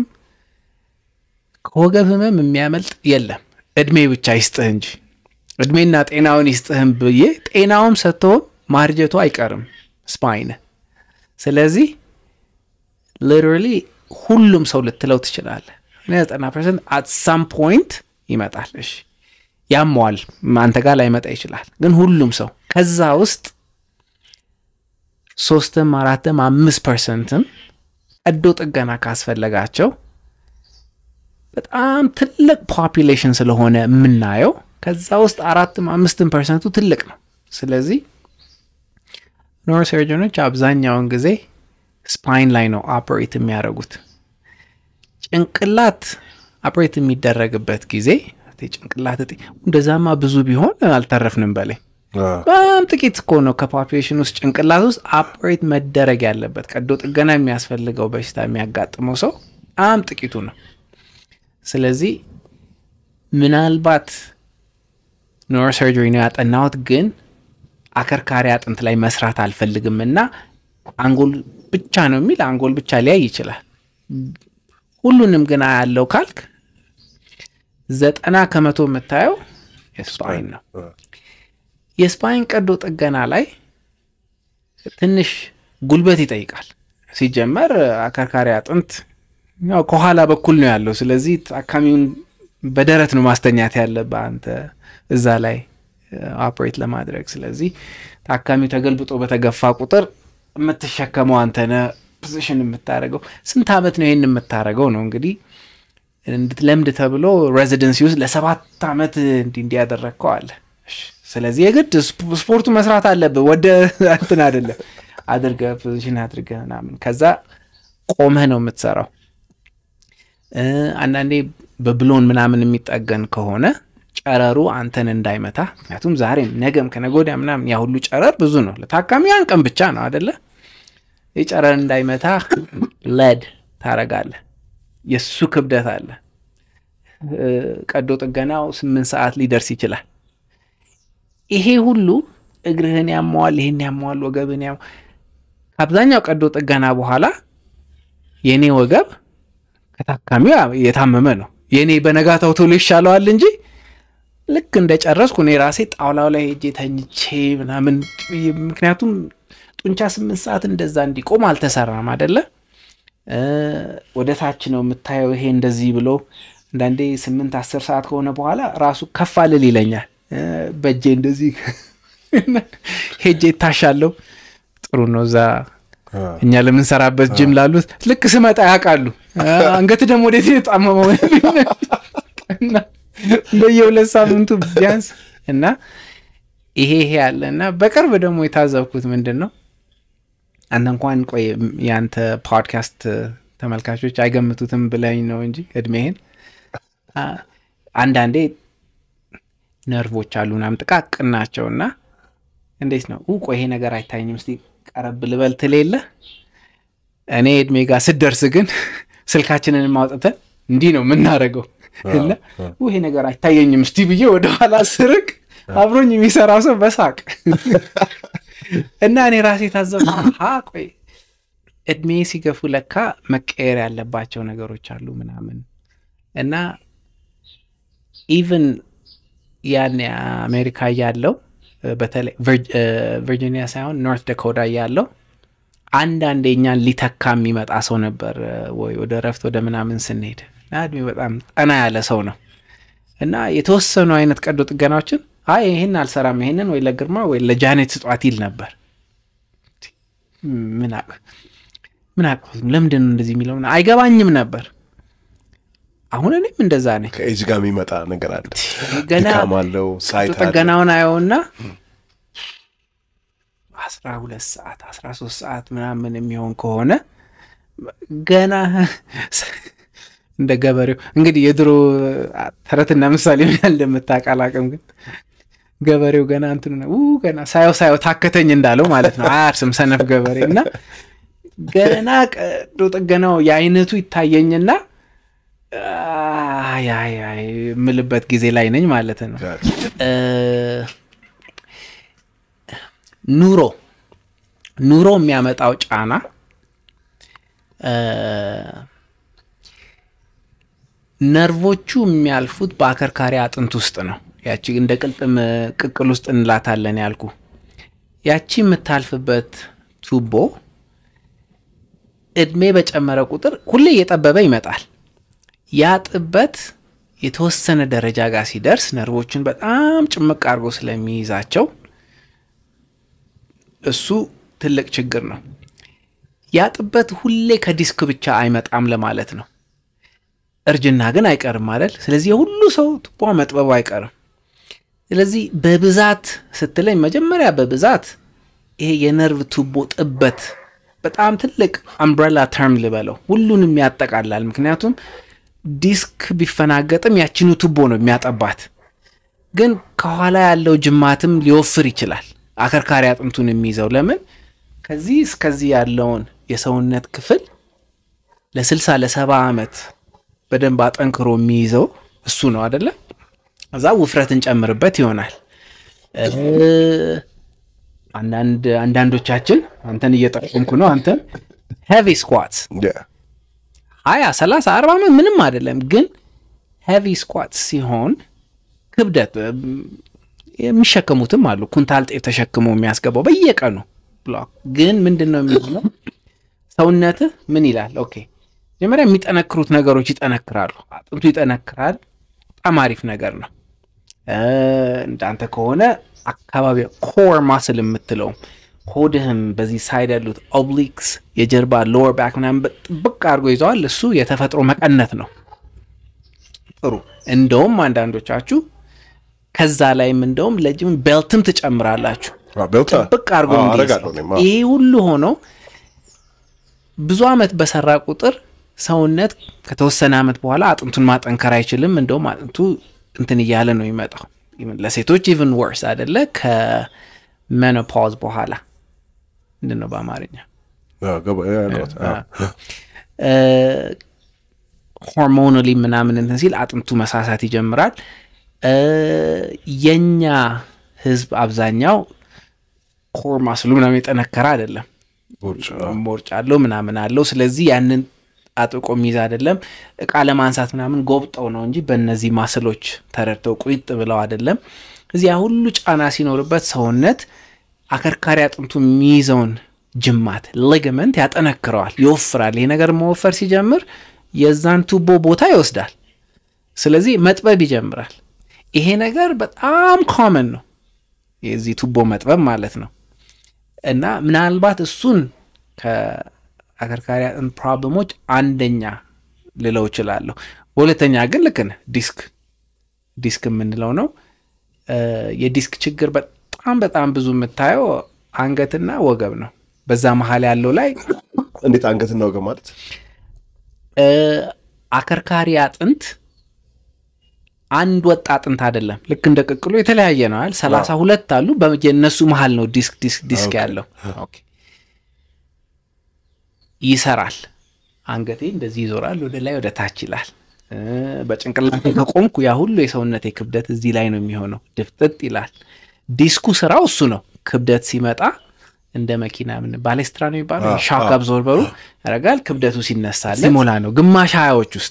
S5: ከወገብ ህመም የሚያመልጥ የለም እድሜ ብቻ ይስጥህ እንጂ እድሜና ጤናውን ይስጥህም ብዬ ጤናውም ሰጥቶ ማርጀቱ አይቀርም ስፓይን ስለዚህ literally ሁሉም ሰው ልትለው ትችላለህ 90% at some point ይመጣል እሺ ያሟል አንተ ጋር ላይ መጣ ይችላል ግን ሁሉም ሰው ከዛ ውስጥ 3-4-5% ቀዶ ጥገና ካስፈልጋቸው በጣም ትልቅ ፖፑሌሽን ስለሆነ የምናየው ከዛ ውስጥ 4-5% ትልቅ ነው ስለዚህ ኒውሮሰርጀኖች አብዛኛውን ጊዜ ስፓይን ላይ ነው ኦፕሬት የሚያደርጉት ጭንቅላት ኦፕሬት የሚደረግበት ጊዜ ጭንቅላት እንደዛማ ብዙ ቢሆን አልተረፍንም በላይ በጣም ጥቂት እኮ ነው ከፖፑሌሽን ውስጥ ጭንቅላት ውስጥ ኦፕሬት መደረግ ያለበት ቀዶ ጥገና የሚያስፈልገው በሽታ የሚያጋጥመው ሰው በጣም ጥቂቱ ነው ስለዚህ ምናልባት ኒውሮሰርጀሪ ነው ያጠናሁት ግን አከርካሪ አጥንት ላይ መስራት አልፈልግምና አንጎል ብቻ ነው የሚል አንጎል ብቻ ሊያይ ይችላል ሁሉንም ግን ያለው ካልክ 90% የምታየው የስፓይን ነው የስፓይን ቀዶ ጥገና ላይ ትንሽ ጉልበት ይጠይቃል ሲጀመር አከርካሪ አጥንት ያው ከኋላ በኩል ነው ያለው ስለዚህ ታካሚውን በደረት ነው ማስተኛት ያለበት አንተ እዛ ላይ ኦፕሬት ለማድረግ ስለዚህ ታካሚው ተገልብጦ በተገፋ ቁጥር የምትሸከመው አንተ ነህ ፖዚሽን የምታረገው ስንት አመት ነው ይሄን የምታረገው ነው እንግዲህ እንድትለምድ ተብሎ ሬዚደንሲ ውስጥ ለ7 አመት እንዲያደረግከው አለ ስለዚህ የግድ ስፖርቱ መስራት አለበት ወደ እንትን አይደለም አድርገ ፖዚሽን አድርገ ምናምን ከዛ ቆመህ ነው የምትሰራው አንዳንዴ በብሎን ምናምን የሚጠገን ከሆነ ጨረሩ አንተን እንዳይመታ ምክንያቱም ዛሬም ነገም ከነጎዳ ምናምን ያ ሁሉ ጨረር ብዙ ነው ለታካሚው አንቀም ብቻ ነው አይደለ የጨረር እንዳይመታ ለድ ታረጋለህ የሱ ክብደት አለ ቀዶ ጥገናው 8 ሰዓት ሊደርስ ይችላል ይሄ ሁሉ እግርህን ያሟል ይሄን ያሟል ወገብን ያው አብዛኛው ቀዶ ጥገና በኋላ የኔ ወገብ ከታካሚው የታመመ ነው የኔ በነጋታው ቶሎ ይሻለዋል እንጂ ልክ እንደጨረስኩ እኔ ራሴ ጣውላው ላይ ሄጄ ተኝቼ ምናምን ምክንያቱም ጡንቻ 8 ሰዓት እንደዛ እንዲቆም አልተሰራም አይደለ ወደ ታች ነው የምታየው ይሄ እንደዚህ ብሎ አንዳንዴ 8-10 ሰዓት ከሆነ በኋላ ራሱ ከፋልል ይለኛል በእጄ እንደዚህ ሄጄ ታሻለው ጥሩ ነው ዛ እኛ ለምን ሰራበት ጂም ላሉት ልክ ስመጣ ያቃሉ አንገት ደሞ ወዴት የጣመመው እና በየሁለት ሳምንቱ ቢያንስ እና ይሄ ያለና በቅርብ ደግሞ የታዘብኩት ምንድነው አንተ እንኳን ቆይ ያንተ ፖድካስት ተመልካቾች አይገምቱትም ብለኝ ነው እንጂ እድሜህን አንዳንዴ ነርቮች አሉናም ጥቃቅናቸውና እንዴት ነው ቆይ ይሄ ነገር አይታየኝም እስቲ ቀረብ ልበል ትሌለ እኔ እድሜ ጋር ስደርስ ግን ስልካችንን ማውጣተን እንዲህ ነው የምናደርገው እና ይሄ ነገር አይታየኝም እስቲ ብዬ ወደ ኋላ ስርቅ አብሮኝ የሚሰራው ሰው በሳቅ እና እኔ ራሴ ታዘብኩ ቆይ እድሜ ሲገፉ ለካ መቀየር ያለባቸው ነገሮች አሉ ምናምን እና ኢቭን ያን አሜሪካ ያለው በተለይ ቨርጂኒያ ሳይሆን ኖርት ዳኮታ ያለው አንዳንዴ እኛን ሊተካ የሚመጣ ሰው ነበር ወይ ወደ ረፍት ወደ ምናምን ስንሄድ እድሜ በጣም ጠና ያለ ሰው ነው እና የተወሰኑ አይነት ቀዶ ጥገናዎችን ይሄን አልሰራም ይሄንን ወይ ለግርማ ወይ ለጃኔት ስጧት ይል ነበር ምን አቀው ለምንድን ነው እንደዚህ የሚለው አይገባኝም ነበር አሁን እኔም እንደዛ ነኝ
S2: ከኤጅ ጋር የሚመጣ ነገር አለ ገናማለው ሳይት አለ
S5: ጥገናውን አየውና 12 ሰዓት 13 ሰዓት ምናምን የሚሆን ከሆነ ገና እንደ ገበሬው እንግዲህ የድሮ ተረትና ምሳሌ ምን እንደምታቃላቀም ግን ገበሬው ገና እንትን ነው ገና ሳይው ታከተኝ እንዳለው ማለት ነው አያርስም ሰነፍ ገበሬና ገና ቀዶ ጥገናው የአይነቱ ይታየኝና አይ ምልበት ጊዜ ላይ ነኝ ማለት ነው ኑሮ የሚያመጣው ጫና ነርቮቹ የሚያልፉት በአከርካሪ አጥንት ውስጥ ነው ያቺ እንደ ቅልጥም ቅቅል ውስጥ እንላታለን ያልኩ ያቺ የምታልፍበት ቱቦ እድሜ በጨመረ ቁጥር ሁሌ እየጠበበ ይመጣል ያ ጥበት የተወሰነ ደረጃ ጋር ሲደርስ ነርቮቹን በጣም ጭምቅ አድርጎ ስለሚይዛቸው እሱ ትልቅ ችግር ነው ያ ጥበት ሁሌ ከዲስክ ብቻ አይመጣም ለማለት ነው እርጅና ግን አይቀርም አይደል ስለዚህ ሁሉ ሰው ቱቦ መጥበቡ አይቀርም ስለዚህ በብዛት ስትለኝ መጀመሪያ በብዛት ይሄ የነርቭ ቱቦ ጥበት በጣም ትልቅ አምብሬላ ተርም ልበለው ሁሉንም ያጠቃልላል ምክንያቱም ዲስክ ቢፈናገጥም ያቺኑ ቱቦ ነው የሚያጠባት ግን ከኋላ ያለው ጅማትም ሊወፍር ይችላል አከርካሪ አጥንቱን የሚይዘው ለምን ከዚህ እስከዚህ ያለውን የሰውነት ክፍል ለ60 ለ70 አመት በደንብ አጠንክሮ የሚይዘው እሱ ነው አይደለ እዛ ውፍረትን ጨምርበት ይሆናል አንዳንዶቻችን አንተን እየጠቆምኩ ነው አንተን heavy squats 30 40 ምንም አይደለም ግን heavy squats ሲሆን ክብደት የሚሸከሙትም አሉ ኩንታል ጤፍ ተሸክመው የሚያስገባው በየቀኑ ብሎክ ግን ምንድነው የሚሆነው ሰውነት ምን ይላል ኦኬ መጀመሪያ የሚጠነክሩት ነገሮች ይጠነክራሉ አጥንቱ ይጠነክራል በጣም አሪፍ ነገር ነው እንዳንተ ከሆነ አካባቢ ኮር ማስል የምትለው ሆድህም በዚህ ሳይድ ያሉት ኦብሊክስ የጀርባ ሎወር ባክ ምናምን በጥብቅ አድርጎ ይዘዋል እሱ የተፈጥሮ መቀነት ነው ጥሩ እንደውም አንዳንዶቻችሁ ከዛ ላይም እንደውም ለጅም ቤልትም ትጨምራላችሁ ጥብቅ አድርጎ ይሄ ሁሉ ሆኖ ብዙ አመት በሰራ ቁጥር ሰውነት ከተወሰነ አመት በኋላ አጥንቱን ማጠንከር አይችልም እንደውም አጥንቱ እንትን ይያለ ነው ይመጣው ለሴቶች even worse አይደለ ከሜኖፖዝ በኋላ እንደነው በአማርኛ ሆርሞናሊ ምናምን እንትን ሲል አጥንቱ መሳሳት ይጀምራል የኛ ህዝብ አብዛኛው ኮር ማስሉ ምናምን የጠነከረ አይደለም ቦርጭ አለው ምናምን አለው ስለዚህ ያንን አጥቆ ሚዛ አይደለም እቃ ለማንሳት ምናምን ጎብጠው ነው እንጂ በእነዚህ ማስሎች ተረድተው ቁይጥ ብለው አይደለም እዚያ ሁሉ ጫና ሲኖርበት ሰውነት አከርካሪ አጥንቱ ሚይዘውን ጅማት ሊጋመንት ያጠነክረዋል ይወፍራል ይሄ ነገር መወፈር ሲጀምር የዛን ቱቦ ቦታ ይወስዳል ስለዚህ መጥበብ ይጀምራል ይሄ ነገር በጣም ኮመን ነው የዚህ ቱቦ መጥበብ ማለት ነው እና ምናልባት እሱን ከአከርካሪ አጥንት ፕሮብሌሞች አንደኛ ልለው ይችላል ሁለተኛ ግን ልክነ ዲስክ የምንለው ነው የዲስክ ችግር በጣም ብዙ የምታየው አንገትና ወገብ ነው በዛ መሃል ያለው ላይ
S2: እንዴት አንገትና ወገብ ማለት
S5: አከርካሪ አጥንት አንድ ወጥ አጥንት አይደለም ልክ እንደ ቅቅሉ የተለያየ ነው አይደል 32 አሉ በየነሱ መሃል ነው ዲስክ ያለው ኦኬ ይሰራል አንገቴ እንደዚህ ይዞራል ወደ ላይ ወደ ታች ይላል በጭንቅላቴ ከቆምኩ ያ ሁሉ የሰውነቴ ክብደት እዚህ ላይ ነው የሚሆነው ድፍጥጥ ይላል ዲስኩ ስራው እሱ ነው ክብደት ሲመጣ እንደ መኪና ምን ባሌስትራ ነው የሚባለው ሻክ አብዞርበሩ ያረጋል ክብደቱ ሲነሳል ሲሞላ ነው ግማሽ 20ዎች ውስጥ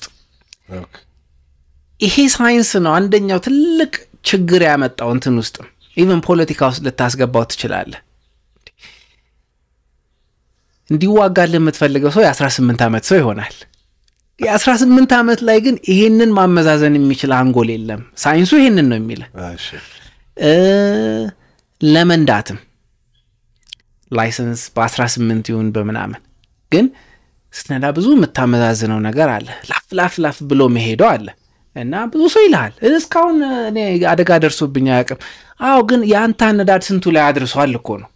S5: ይሄ ሳይንስ ነው አንደኛው ትልቅ ችግር ያመጣው እንትን ውስጥ ኢቭን ፖለቲካ ውስጥ ልታስገባው ትችላለህ እንዲዋጋልህ የምትፈልገው ሰው የ18 ዓመት ሰው ይሆናል የ18 ዓመት ላይ ግን ይሄንን ማመዛዘን የሚችል አንጎል የለም ሳይንሱ ይሄንን ነው የሚለው እሺ ለመንዳትም ላይሰንስ በ18 ይሁን በመናምን ግን ስትነዳ ብዙ የምታመዛዝነው ነገር አለ ላፍ ብሎ መሄደው አለ እና ብዙ ሰው ይላል እስካሁን እኔ አደጋ ደርሶብኝ አያውቅም አዎ ግን ያንተ አነዳድ ስንቱ ላይ አድርሷል እኮ ነው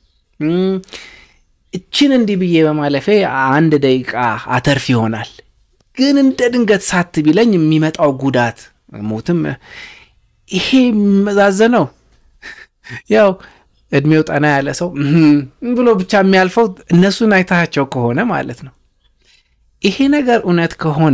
S5: እቺን እንዲህ ብዬ በማለፌ 1 ደቂቃ አተርፍ ይሆናል ግን እንደ ድንገት ሳት ቢለኝ የሚመጣው ጉዳት ሞትም ይሄ መዛዘነው ያው እድሜው ጠና ያለ ሰው ብሎ ብቻ የሚያልፈው እነሱን አይታቸው ከሆነ ማለት ነው ይሄ ነገር እውነት ከሆነ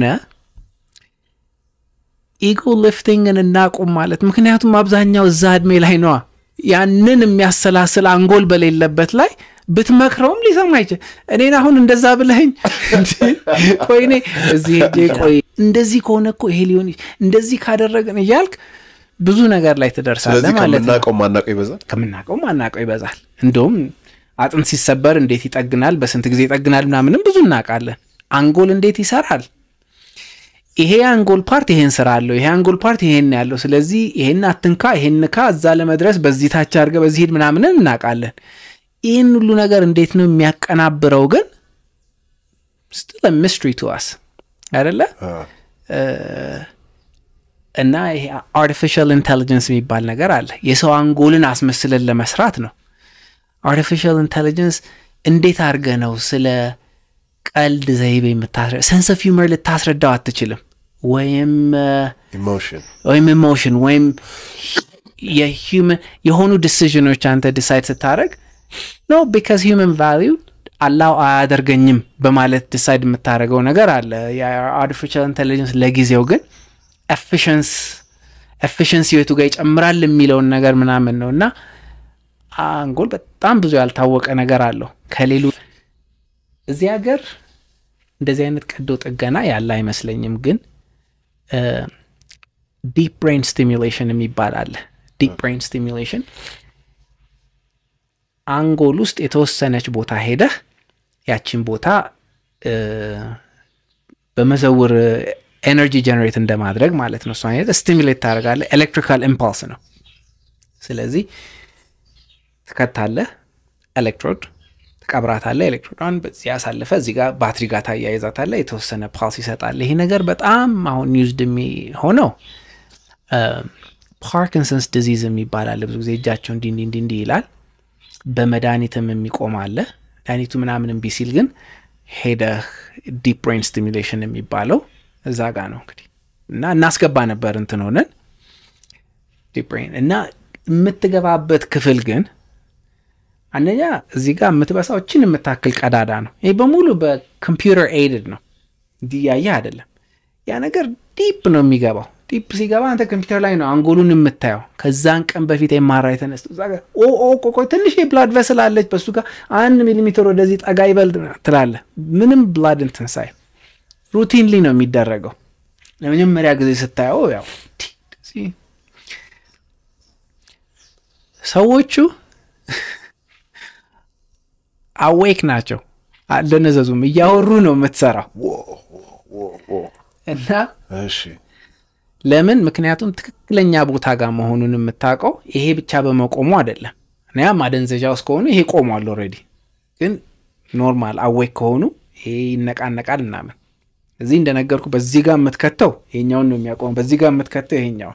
S5: ኢጎ ሊፍቲንግን እናቁም ማለት ምክንያቱም አብዛኛው እዛ እድሜ ላይ ነው ያንን የሚያሰላስል አንጎል በሌለበት ላይ ብትመክረውም ሊሰማ አይችል እኔን አሁን እንደዛ ብለኝ ቆይኔ እዚህ ቆይ እንደዚህ ከሆነ እኮ ይሄ ሊሆን እንደዚህ ካደረገን ይያልክ ብዙ ነገር ላይ ተደርሳለህ ማለት ነው ከምናቀው ማናቀው ይበዛል እንደውም አጥንት ሲሰበር እንዴት ይጠግናል በስንት ጊዜ ይጠግናል ምናምንም ብዙ እናቃለን አንጎል እንዴት ይሰራል ይሄ አንጎል ፓርት ይሄን ስራ አለው ይሄ አንጎል ፓርት ይሄን ያለው ስለዚህ ይሄን አትንካ ይሄን እዛ ለመድረስ በዚህ ታች አርገ በዚህ ሄድ ምናምን እናቃለን ይሄን ሁሉ ነገር እንዴት ነው የሚያቀናብረው ግን still a mystery to us አይደለ እና ይሄ artificial intelligence የሚባል ነገር አለ የሰው አንጎልን አስመስለን ለመስራት ነው artificial intelligence እንዴት አርገ ነው ስለ ቀልድ ዘይቤ የምታስረ sense of humor ልታስረዳው አትችልም ወይም emotion ወይም የhuman የሆኑ decisions አንተ decide ስታረግ no because human value allow አያደርገኝም በማለት decide የምታረገው ነገር አለ artificial intelligence ለጊዜው ግን efficiency የቱ ጋር ይጨምራል የሚለው ነገር ምናምን ነውና አንጎል በጣም ብዙ ያልታወቀ ነገር አለው ከሌሉ እዚህ ሀገር እንደዚህ አይነት ቀዶ ጥገና ያለ አይመስለኝም ግን deep brain stimulation የሚባል አለ deep brain stimulation አንጎል ውስጥ የተወሰነች ቦታ ሄደህ ያቺን ቦታ በመዘውር ኤነርጂ ጀነሬት እንደማድረግ ማለት ነው እሱ አይነት ስቲሙሌት ታደርጋለህ ኤሌክትሪካል ኢምፐልስ ነው ስለዚህ ተከታለህ ኤሌክትሮድ ተቀብራታለህ ኤሌክትሮዷን በዚህ ያሳልፈ እዚህ ጋር ባትሪ ጋር ታያይዛታለህ የተወሰነ ፓልስ ይሰጣል ይሄ ነገር በጣም አሁን ዩዝድ የሚሆነው ፓርኪንሰንስ ዲዚዝ የሚባል ብዙ ጊዜ እጃቸው እንዲ ይላል በመድኃኒትም የሚቆም አለ መድኃኒቱ ምናምንም ቢሲል ግን ሄደህ ዲፕ ብሬን ስቲሙሌሽን የሚባለው እዛ ጋር ነው እንግዲህ እና እናስገባ ነበር እንትን ሆነን ዲፕ ብሬን እና የምትገባበት ክፍል ግን አንደኛ እዚህ ጋር የምትበሳው እቺን የምታክል ቀዳዳ ነው ይሄ በሙሉ በኮምፒውተር ኤድድ ነው ዲያያ አይደለም ያ ነገር ዲፕ ነው የሚገባው ዲፕ ሲገባ አንተ ኮምፒውተር ላይ ነው አንጎሉን የምታየው ከዛን ቀን በፊት ኤምአርአይ ተነስቶ እዛ ጋር ቆይ ትንሽ የብላድ ቬስል አለች በሱ ጋር 1 ሚሊሜትር ወደዚህ ጠጋ ይበል ትላለህ ምንም ብላድ እንትን ሳይ ሩቲንሊ ነው የሚደረገው ለመጀመሪያ ጊዜ ስታየው ያው ሰዎቹ አዌክ ናቸው አልደነዘዙም እያወሩ ነው የምትሰራው እና እሺ ለምን ምክንያቱም ትክክለኛ ቦታ ጋር መሆኑን የምታውቀው ይሄ ብቻ በመቆሙ አይደለም እና ማደንዘጃው እስከሆነ ይሄ ቆሟል ኦሬዲ ግን ኖርማል አዌክ ከሆኑ ይሄ ይነቃነቃል እናምን እዚህ እንደነገርኩ በዚህ ጋር የምትከተው ይሄኛውን ነው የሚያቆመው በዚህ ጋር የምትከተው ይሄኛው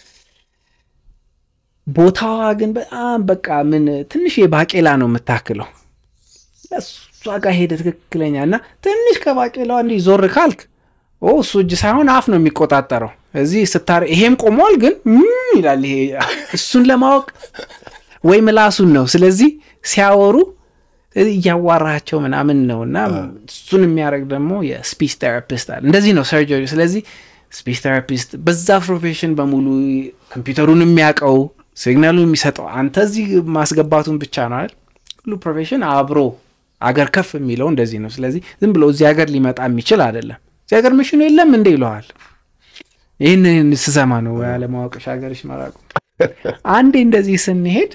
S5: ቦታዋ ግን በጣም በቃ ምን ትንሽ የባቄላ ነው የምታክለው እሷ ጋር ሄደ ትክክለኛና ትንሽ ከባቄላው እንዲ ዞር ካልክ እሱ እጅ ሳይሆን አፍ ነው የሚቆጣጠረው እዚህ ስታር ይሄም ቆሟል ግን ይላል ይሄ እሱን ለማወቅ ወይ ምላሱን ነው ስለዚህ ሲያወሩ ያዋራቸው ምናምን ነውና እሱን የሚያረግ ደግሞ የስፒች ቴራፒስት አለ እንደዚህ ነው ሰርጀሪ ስለዚህ ስፒች ቴራፒስት በዛ ፕሮፌሽን በሙሉ ኮምፒውተሩን የሚያቀው ሲግናሉን የሚሰጠው አንተ እዚህ ማስገባቱን ብቻ ነው አይደል ሁሉ ፕሮፌሽን አብሮ አገር ከፍ የሚለው እንደዚህ ነው ስለዚህ ዝም ብሎ እዚህ ሀገር ሊመጣ የሚችል አይደለም እዚህ ሀገር ምሽኑ የለም እንደ ይለዋል ይሄንን ስሰማ ነው ያለ ማወቅሽ ሀገርሽ መራቁ አንዴ እንደዚህ ስንሄድ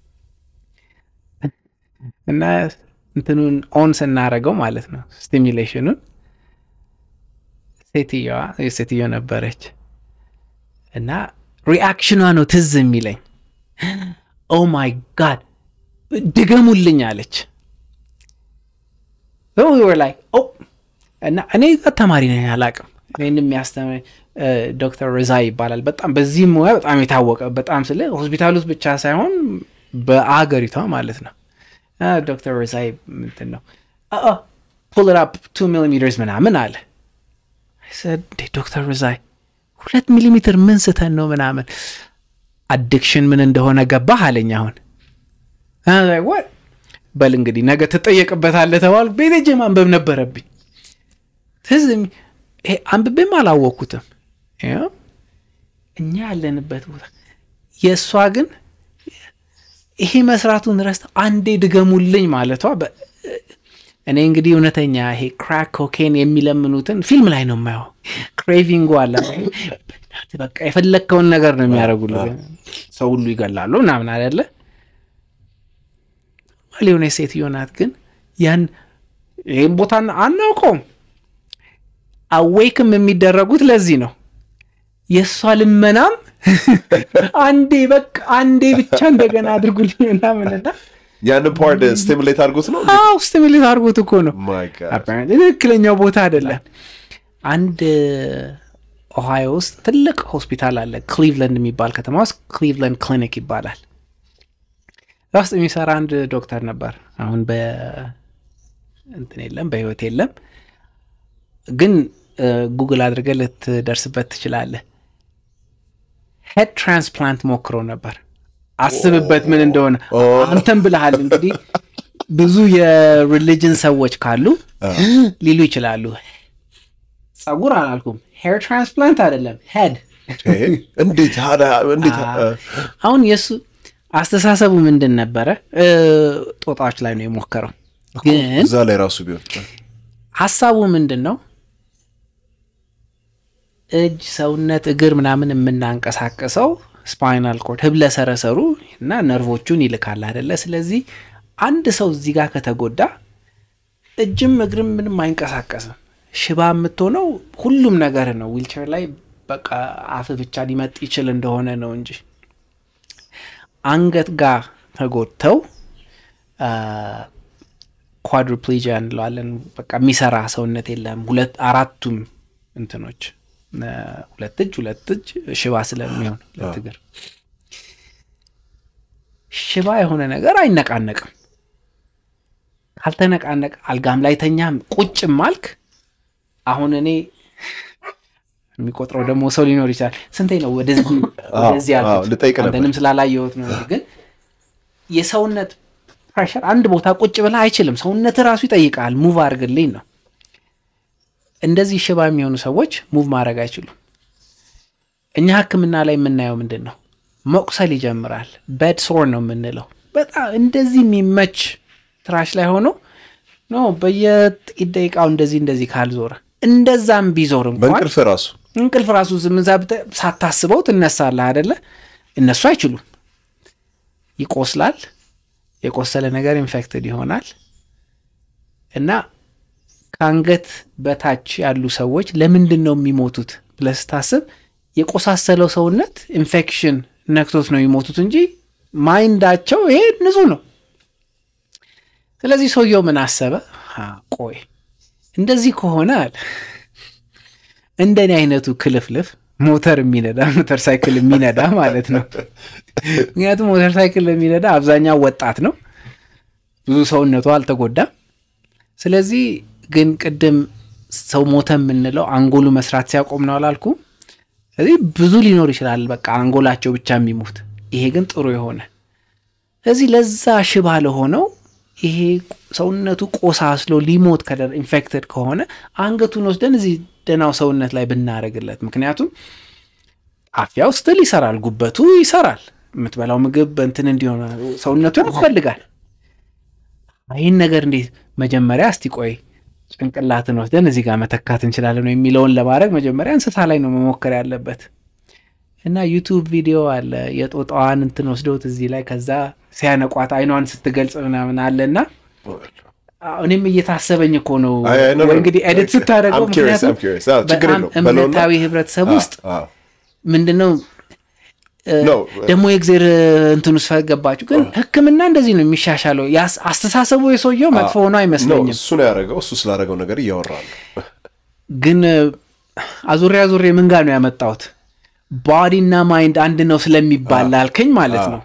S5: እና እንትኑን ኦን ስናረገው ማለት ነው ስቲሙሌሽኑን ሴትዮ ነበረች እና ሪአክሽኗ ነው ትዝ የሚለኝ ኦ ማይ ጋድ ድገሙልኝ አለች so we were like oh እና እኔ ተማሪ ነኝ አላቅም እኔንም የሚያስተምረኝ ዶክተር ረዛይ ይባላል በጣም በዚህ ሙያ በጣም የታወቀ በጣም ስለ ሆስፒታል ውስጥ ብቻ ሳይሆን በአገሪቷ ማለት ነው ዶክተር ረዛይ ምንድን ነው pull it up 2 millimeters ምናምን አለ I said ዶክተር ረዛይ 2 ሚሊሜትር ምን ስተን ነው ምናምን አዲክሽን ምን እንደሆነ ገባህ አለኝ አሁን like what በል እንግዲህ ነገ ተጠየቅበታለህ ተባልኩ ቤቴ ማንበብ ነበረብኝ ትዝም አንብቤም አላወኩትም እኛ ያለንበት ቦታ የሷ ግን ይሄ መስራቱን ረስታ አንዴ ድገሙልኝ ማለቷ እኔ እንግዲህ እውነተኛ ይሄ ክራክ ኮኬን የሚለምኑትን ፊልም ላይ ነው የማየው ክሬቪንግ አለ በቃ የፈለከውን ነገር ነው የሚያረጉልህ ሰው ሁሉ ይገላሉ ምናምን አይደለ ሊሆነ ሴትዮ ናት ግን ያን ይሄን ቦታ አናውቀውም አዌክም የሚደረጉት ለዚህ ነው የሷ ልመናም አንዴ በቃ አንዴ ብቻ እንደገና አድርጉልኝና ምንና
S2: ያን ፓርት ስቲሙሌት አድርጎት ነው
S5: አው ስቲሙሌት አድርጎት እኮ ነው
S2: ማይ ጋድ
S5: አፓረንትሊ ትክክለኛው ቦታ አይደለም አንድ ኦሃዮ ውስጥ ትልቅ ሆስፒታል አለ ክሊቭላንድ የሚባል ከተማ ውስጥ ክሊቭላንድ ክሊኒክ ይባላል ራስ የሚሰራ አንድ ዶክተር ነበር አሁን እንትን የለም በህይወት የለም ግን ጉግል አድርገህ ልትደርስበት ትችላለህ ሄድ ትራንስፕላንት ሞክሮ ነበር አስብበት ምን እንደሆነ አንተም ብለሃል እንግዲህ ብዙ የሪሊጅን ሰዎች ካሉ ሊሉ ይችላሉ ጸጉር አላልኩም ሄር ትራንስፕላንት አይደለም ሄድ
S2: እንዴት
S5: አሁን የሱ አስተሳሰቡ ምንድን ነበረ ጦጣዎች ላይ ነው የሞከረው ግን
S2: እዛ ላይ ራሱ ቢሆን
S5: ሐሳቡ ምንድነው እጅ ሰውነት እግር ምናምን የምናንቀሳቀሰው ስፓይናል ኮርድ ህብለ ሰረሰሩ እና ነርቮቹን ይልካል አይደለ ስለዚህ አንድ ሰው እዚህ ጋር ከተጎዳ እጅም እግርም ምንም አይንቀሳቀስም ሽባ የምትሆነው ሁሉም ነገር ነው ዊልቸር ላይ በቃ አፍ ብቻ ሊመጥ ይችላል እንደሆነ ነው እንጂ አንገት ጋር ተጎድተው ኳድሩፕሊጂያ እንለዋለን በቃ የሚሰራ ሰውነት የለም ሁለት አራቱም እንትኖች ሁለት እጅ ሽባ ስለሚሆን ለትግር ሽባ የሆነ ነገር አይነቃነቅም ካልተነቃነቅ አልጋም ላይ ተኛም ቁጭም ማልክ አሁን እኔ የሚቆጥረው ደግሞ ሰው ሊኖር ይችላል ስንቴ ነው ወደዚህ ያልኩት አንተንም ስላላየሁት ነው ግን የሰውነት ፕሬሸር አንድ ቦታ ቁጭ ብላ አይችልም ሰውነት ራሱ ይጠይቃል ሙቭ አድርግልኝ ነው እንደዚህ ሽባ የሚሆኑ ሰዎች ሙቭ ማድረግ አይችሉም እኛ ህክምና ላይ የምናየው ምንድነው መቁሰል ይጀምራል ቤድ ሶር ነው የምንለው በጣም እንደዚህ የሚመች ትራሽ ላይ ሆኖ ነው በየጥቂት ደቂቃው እንደዚህ ካልዞረ እንደዛም ቢዞር እንኳን እንቅልፍ ራሱ ዝምዛብተ ሳታስበው ትነሳለህ አይደለ እነሱ አይችሉም ይቆስላል የቆሰለ ነገር ኢንፌክትድ ይሆናል እና ካንገት በታች ያሉ ሰዎች ለምንድን ነው የሚሞቱት ብለህ ታስብ የቆሳሰለው ሰውነት ኢንፌክሽን ነክቶት ነው የሚሞቱት እንጂ ማይንዳቸው ይሄ ንጹህ ነው ስለዚህ ሰውየው ምን አሰበ ቆይ እንደዚህ ከሆነ አለ እንደኔ አይነቱ ክልፍልፍ ሞተር ሳይክል የሚነዳ ማለት ነው ምክንያቱም ሞተር ሳይክል የሚነዳ አብዛኛው ወጣት ነው ብዙ ሰውነቱ አልተጎዳም ስለዚህ ግን ቅድም ሰው ሞተ የምንለው አንጎሉ መስራት ሲያቆም ነው አላልኩ ስለዚህ ብዙ ሊኖር ይችላል በቃ አንጎላቸው ብቻ የሚሞት ይሄ ግን ጥሩ የሆነ ስለዚህ ለዛ ሽባ ለሆነው ይሄ ሰውነቱ ቆሳስሎ ሊሞት ከደር ኢንፌክትድ ከሆነ አንገቱን ወስደን እዚህ ደናው ሰውነት ላይ ብናረግለት ምክንያቱም አፍያው ስትል ይሰራል ጉበቱ ይሰራል የምትበላው ምግብ እንትን እንዲሆን ሰውነቱ ያስፈልጋል አይን ነገር እንዴ መጀመሪያ እስቲ ቆይ ጭንቅላትን ወስደን እዚህ ጋር መተካት እንችላለን ነው የሚለውን ለማድረግ መጀመሪያ እንስሳ ላይ ነው መሞከር ያለበት እና ዩቲዩብ ቪዲዮ አለ የጦጣዋን እንትን ወስደውት እዚህ ላይ ከዛ ሲያነቋት አይኗን ስትገልጽ ምናምን አለና እኔም እየታሰበኝ እኮ ነው እንግዲህ ኤዲት ስታደርገው ምክንያቱም እምነታዊ ህብረተሰብ ውስጥ ምንድነው ደሞ የእግዚአብሔር እንትኑስ ፈገባችሁ ግን ህክምና እንደዚህ ነው የሚሻሻለው አስተሳሰቡ የሰውየው መጥፎ ሆኖ አይመስለኝም
S2: እሱ ነው ያረጋው እሱ ስላረጋው ነገር ያወራል
S5: ግን አዙሪያ ምን ጋር ነው ያመጣውት ቦዲ እና ማይንድ አንድ ነው ስለሚባል አልከኝ ማለት ነው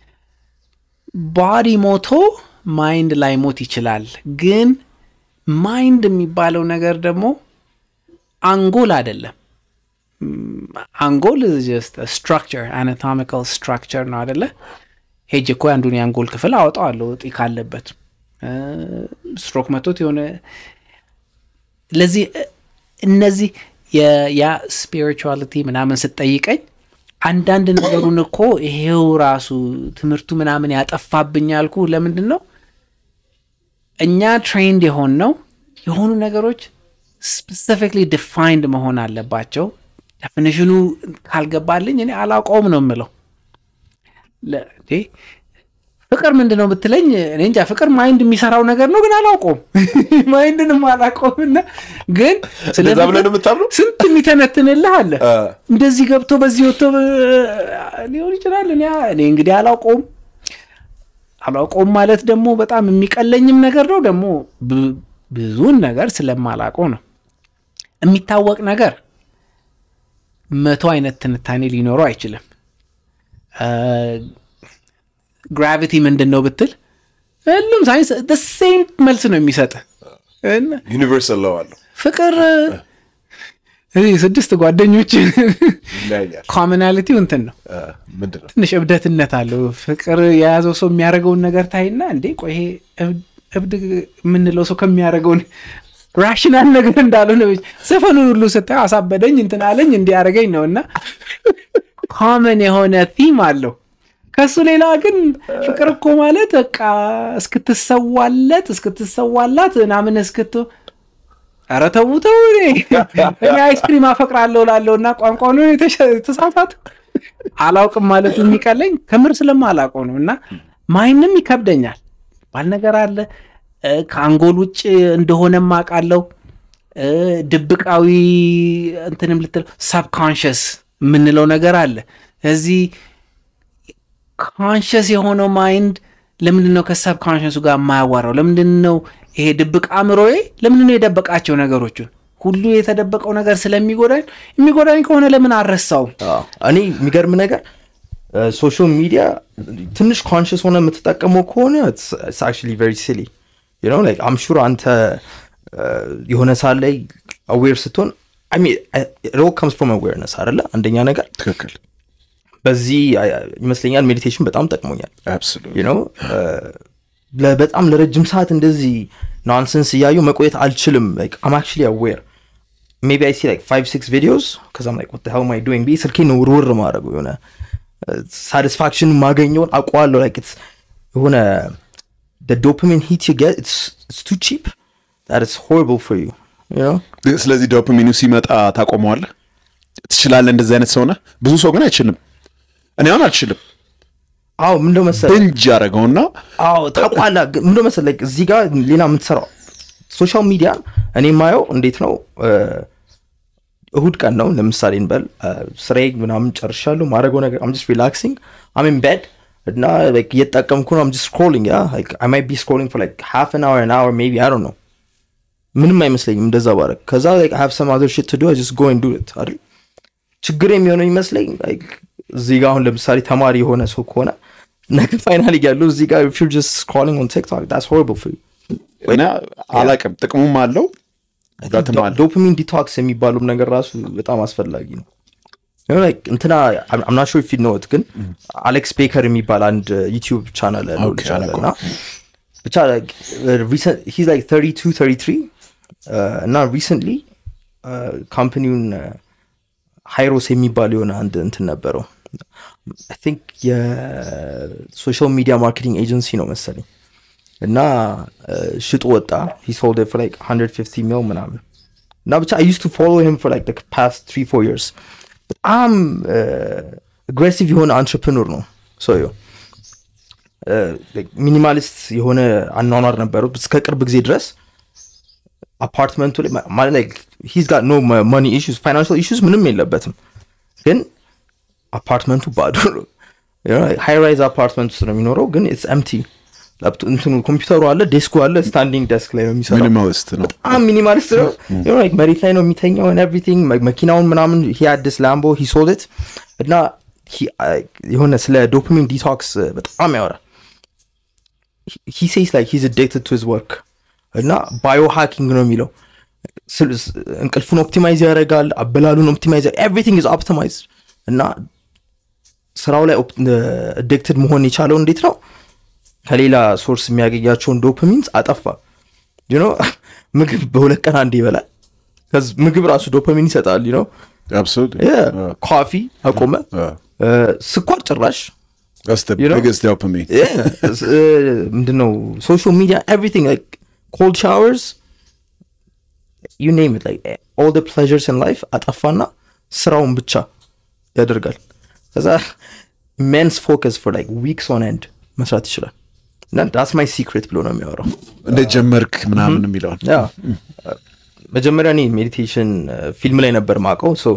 S5: ቦዲ ሞቶ ማይንድ ላይ ሞት ይችላል ግን ማይንድ የሚባለው ነገር ደግሞ አንጎል አይደለም አንጎል is just a structure anatomical structure ነው አይደለ ሄጄ እኮ አንዱን የአንጎል ክፍል አወጣዋለሁ ጢ ካለበት ስትሮክ መቶት የሆነ ለዚህ እነዚህ ያ spirituality ምናምን ስትጠይቀኝ አንዳንድ ነገሩን እኮ ይሄው ራሱ ትምርቱ ምናምን ያጠፋብኛልኩ ለምንድነው እኛ trained የሆኑ ነገሮች specifically defined መሆን አለባቸው definition ካልገባልኝ እኔ አላቆም ነው የምለው ፍቅር ምንድነው ብትለኝ እኔ እንጃ ፍቅር ማይንድ የሚሰራው ነገር ነው ግን አላቆም ማይንድንም አላቆምና ግን
S2: ስለዛ ብለን የምታምነው
S5: ስንት የሚተነትንልህ አለ እንደዚህ ገብቶ በዚህ ወጥቶ ሊሆን ይችላል እኔ እንግዲህ አላቆም ማለት ደግሞ በጣም የሚቀለኝም ነገር ነው ደግሞ ብዙን ነገር ስለማላቆም ነው የሚታወቅ ነገር 100 አይነት ትንታኔ ሊኖረው አይችልም gravity ምንድነው ብትል ሁሉም ሳይንስ the same መልስ ነው የሚሰጥ
S2: ዩኒቨርሳል ላው አለ
S5: ፍቅር ስድስት ጓደኞች ኮመናሊቲው እንትን ነው
S2: ምንድነው
S5: ትንሽ እብደትነት አለው ፍቅር የያዘው ሰው የሚያደርገውን ነገር ታይና እንዴ ቆይ ይሄ እብድ ምንለው ሰው ከሚያደርገው ራሽናል ነገር እንዳልሆነ ዘፈኑን ሁሉ ስታይ አሳበደኝ እንትን አለኝ እንዲያረገኝ ነውና ኮመን የሆነ ቲም አለው ከሱ ሌላ ግን ፍቅር እኮ ማለት በቃ እስክትሰዋላት ናምን እስክቱ አረተው እኔ አይስክሪም አፈቅራለሁ ላለውና ቋንቋው ነው የተሳሳተ አላውቅም ማለት የሚቀለኝ ከምር ስለማላውቀው ነውና ማይንም ይከብደኛል ባልነገር አለ ከአንጎል ውጭ እንደሆነ ማቃለው ድብቃዊ እንትንም ልትል ሳብኮንሺየስ ምንለው ነገር አለ እዚህ ኮንሺየስ የሆነው ማይንድ ለምንድነው ከሳብኮንሺየሱ ጋር ማያዋራው ለምንድነው ይሄ ድብቅ አምሮዬ ለምንድነው የደበቃቸው ነገሮችን ሁሉ የተደበቀው ነገር ስለሚጎዳኝ ከሆነ ለምን አረሳው
S6: እኔ የሚገርም ነገር ሶሻል ሚዲያ ትንሽ ኮንሺየስ ሆነ የምትጠቀመው ከሆነ it's actually very silly you know like I'm sure anta የሆነ ሳለ ላይ aware ስትሆን I mean it all comes from awareness አይደለ አንደኛ ነገር
S2: ትክክል
S6: በዚህ ይመስለኛል ሜዲቴሽን በጣም ጠቅሞኛል
S2: absolutely
S6: you know በጣም ለረጅም ሰዓት እንደዚህ nonsense ያዩ መቆየት አልችልም like I'm actually aware maybe I see like 5-6 videos cuz I'm like what the hell am I doing ስልኬን ውርውር ማድረግ የሆነ satisfaction ማገኘው አቋለው like it's የሆነ the dopamine hit you get it's too cheap that it's horrible for you you know
S2: ስለዚህ ዶፓሚኑ ሲመጣ ታቆመዋለህ ትችላለህ እንደዚህ አይነት ሰው ነህ ብዙ ሰው ግን አይችልም እኔ አሁን አልችልም
S6: አው ምን ነው መሰለህ
S2: ብንጅ አረጋውና
S6: አው ታቋላ ምን ነው መሰለህ እዚህ ጋር ሌላ የምትሰራው ሶሻል ሚዲያ እኔ ማየው እንዴት ነው እሁድ ቀን ነው ለምሳሌ እንበል ስራዬ ምናምን ጨርሻለሁ ማረጋው ነገር I'm just relaxing I'm in bed እና like እየተጠቀምኩ ነው I'm just scrolling yeah like I might be scrolling for like half an hour maybe I don't know ምንም አይመስለኝም እንደዛ ባረክ ከዛ like I have some other shit to do I just go and do it አይደል ችግር የሚሆነው ይመስለኝ like እዚህ ጋር አሁን ለምሳሌ ተማሪ የሆነ ሰው ከሆነ ነገ ፋይናሊ ያለው እዚህ ጋር if you're just scrolling on TikTok that's horrible for you
S2: እና አላቀም ጥቅሙም አለው
S6: ዶፓሚን ዲቶክስ የሚባለው ነገር ራሱ በጣም አስፈላጊ ነው you know like እንትና I'm not sure if you know it ግን አሌክስ ቤከር የሚባል አንድ ዩቲዩብ ቻናል አለው እና ብቻ like recent he's like 32 33 እና recently ካምፓኒውን ሃይሮስ የሚባል የሆነ አንድ እንትን ነበረው I think የሶሻል ሚዲያ ማርኬቲንግ ኤጀንሲ ነው መሰለኝ እና ሽጦ ወጣ he sold it for like 150 mil ምናምን እና ብቻ I used to follow him for like the past 3-4 years በጣም aggressive የሆነ entrepreneur ነው ሰውየው like minimalist የሆነ አኗኗር ነበረው እስከ ቅርብ ጊዜ ድረስ አፓርትመንቱ ላይ ማለት like he's got no money issues financial issues ምንም የለበትም ግን አፓርትመንቱ ባዶ ነው you know like high rise apartment ውስጥ ነው የሚኖረው ግን it's empty እንትኑ ኮምፒውተሩ አለ ዴስኩ አለ ስታንዲንግ ዴስክ ላይ ነው የሚሰራው ሚኒማሊስት ነው በጣም ሚኒማሊስት ነው you know like መሬት ላይ ነው የሚተኛው and everything መኪናውን ምናምን he had this Lambo he sold it እና የሆነ ስለ ዶፓሚን ዲቶክስ በጣም ያወራል he says like he's addicted to his work እና biohacking ነው የሚለው እንቅልፉን ኦፕቲማይዝ ያደርጋል አበላሉን ኦፕቲማይዝ everything is optimized እና ስራው ላይ addicted መሆን የቻለው እንዴት ነው ከሌላ ሶርስ የሚያገኛቸውን ዶፓሚንስ አጠፋ you know ምግብ በሁለት ቀን አንዴ ይበላል ከዚ ምግብ ራሱ ዶፓሚን ይሰጣል you know
S2: absolutely
S6: ኮፊ አቆመ ስኳር ጭራሽ
S2: that's the biggest dopamine
S6: ምንድነው social media everything like cold showers you name it like all the pleasures in life አጠፋና ስራውን ብቻ ያደርጋል ከዛ immense focus for like weeks on end መስራት ይችላል እና that's my secret ብሎ ነው የሚያወራው
S2: እንደ ጀመርክ ምናምን የሚለው
S6: ያ መጀመሪያ እኔ ሜዲቴሽን ፊልም ላይ ነበር ማቀው so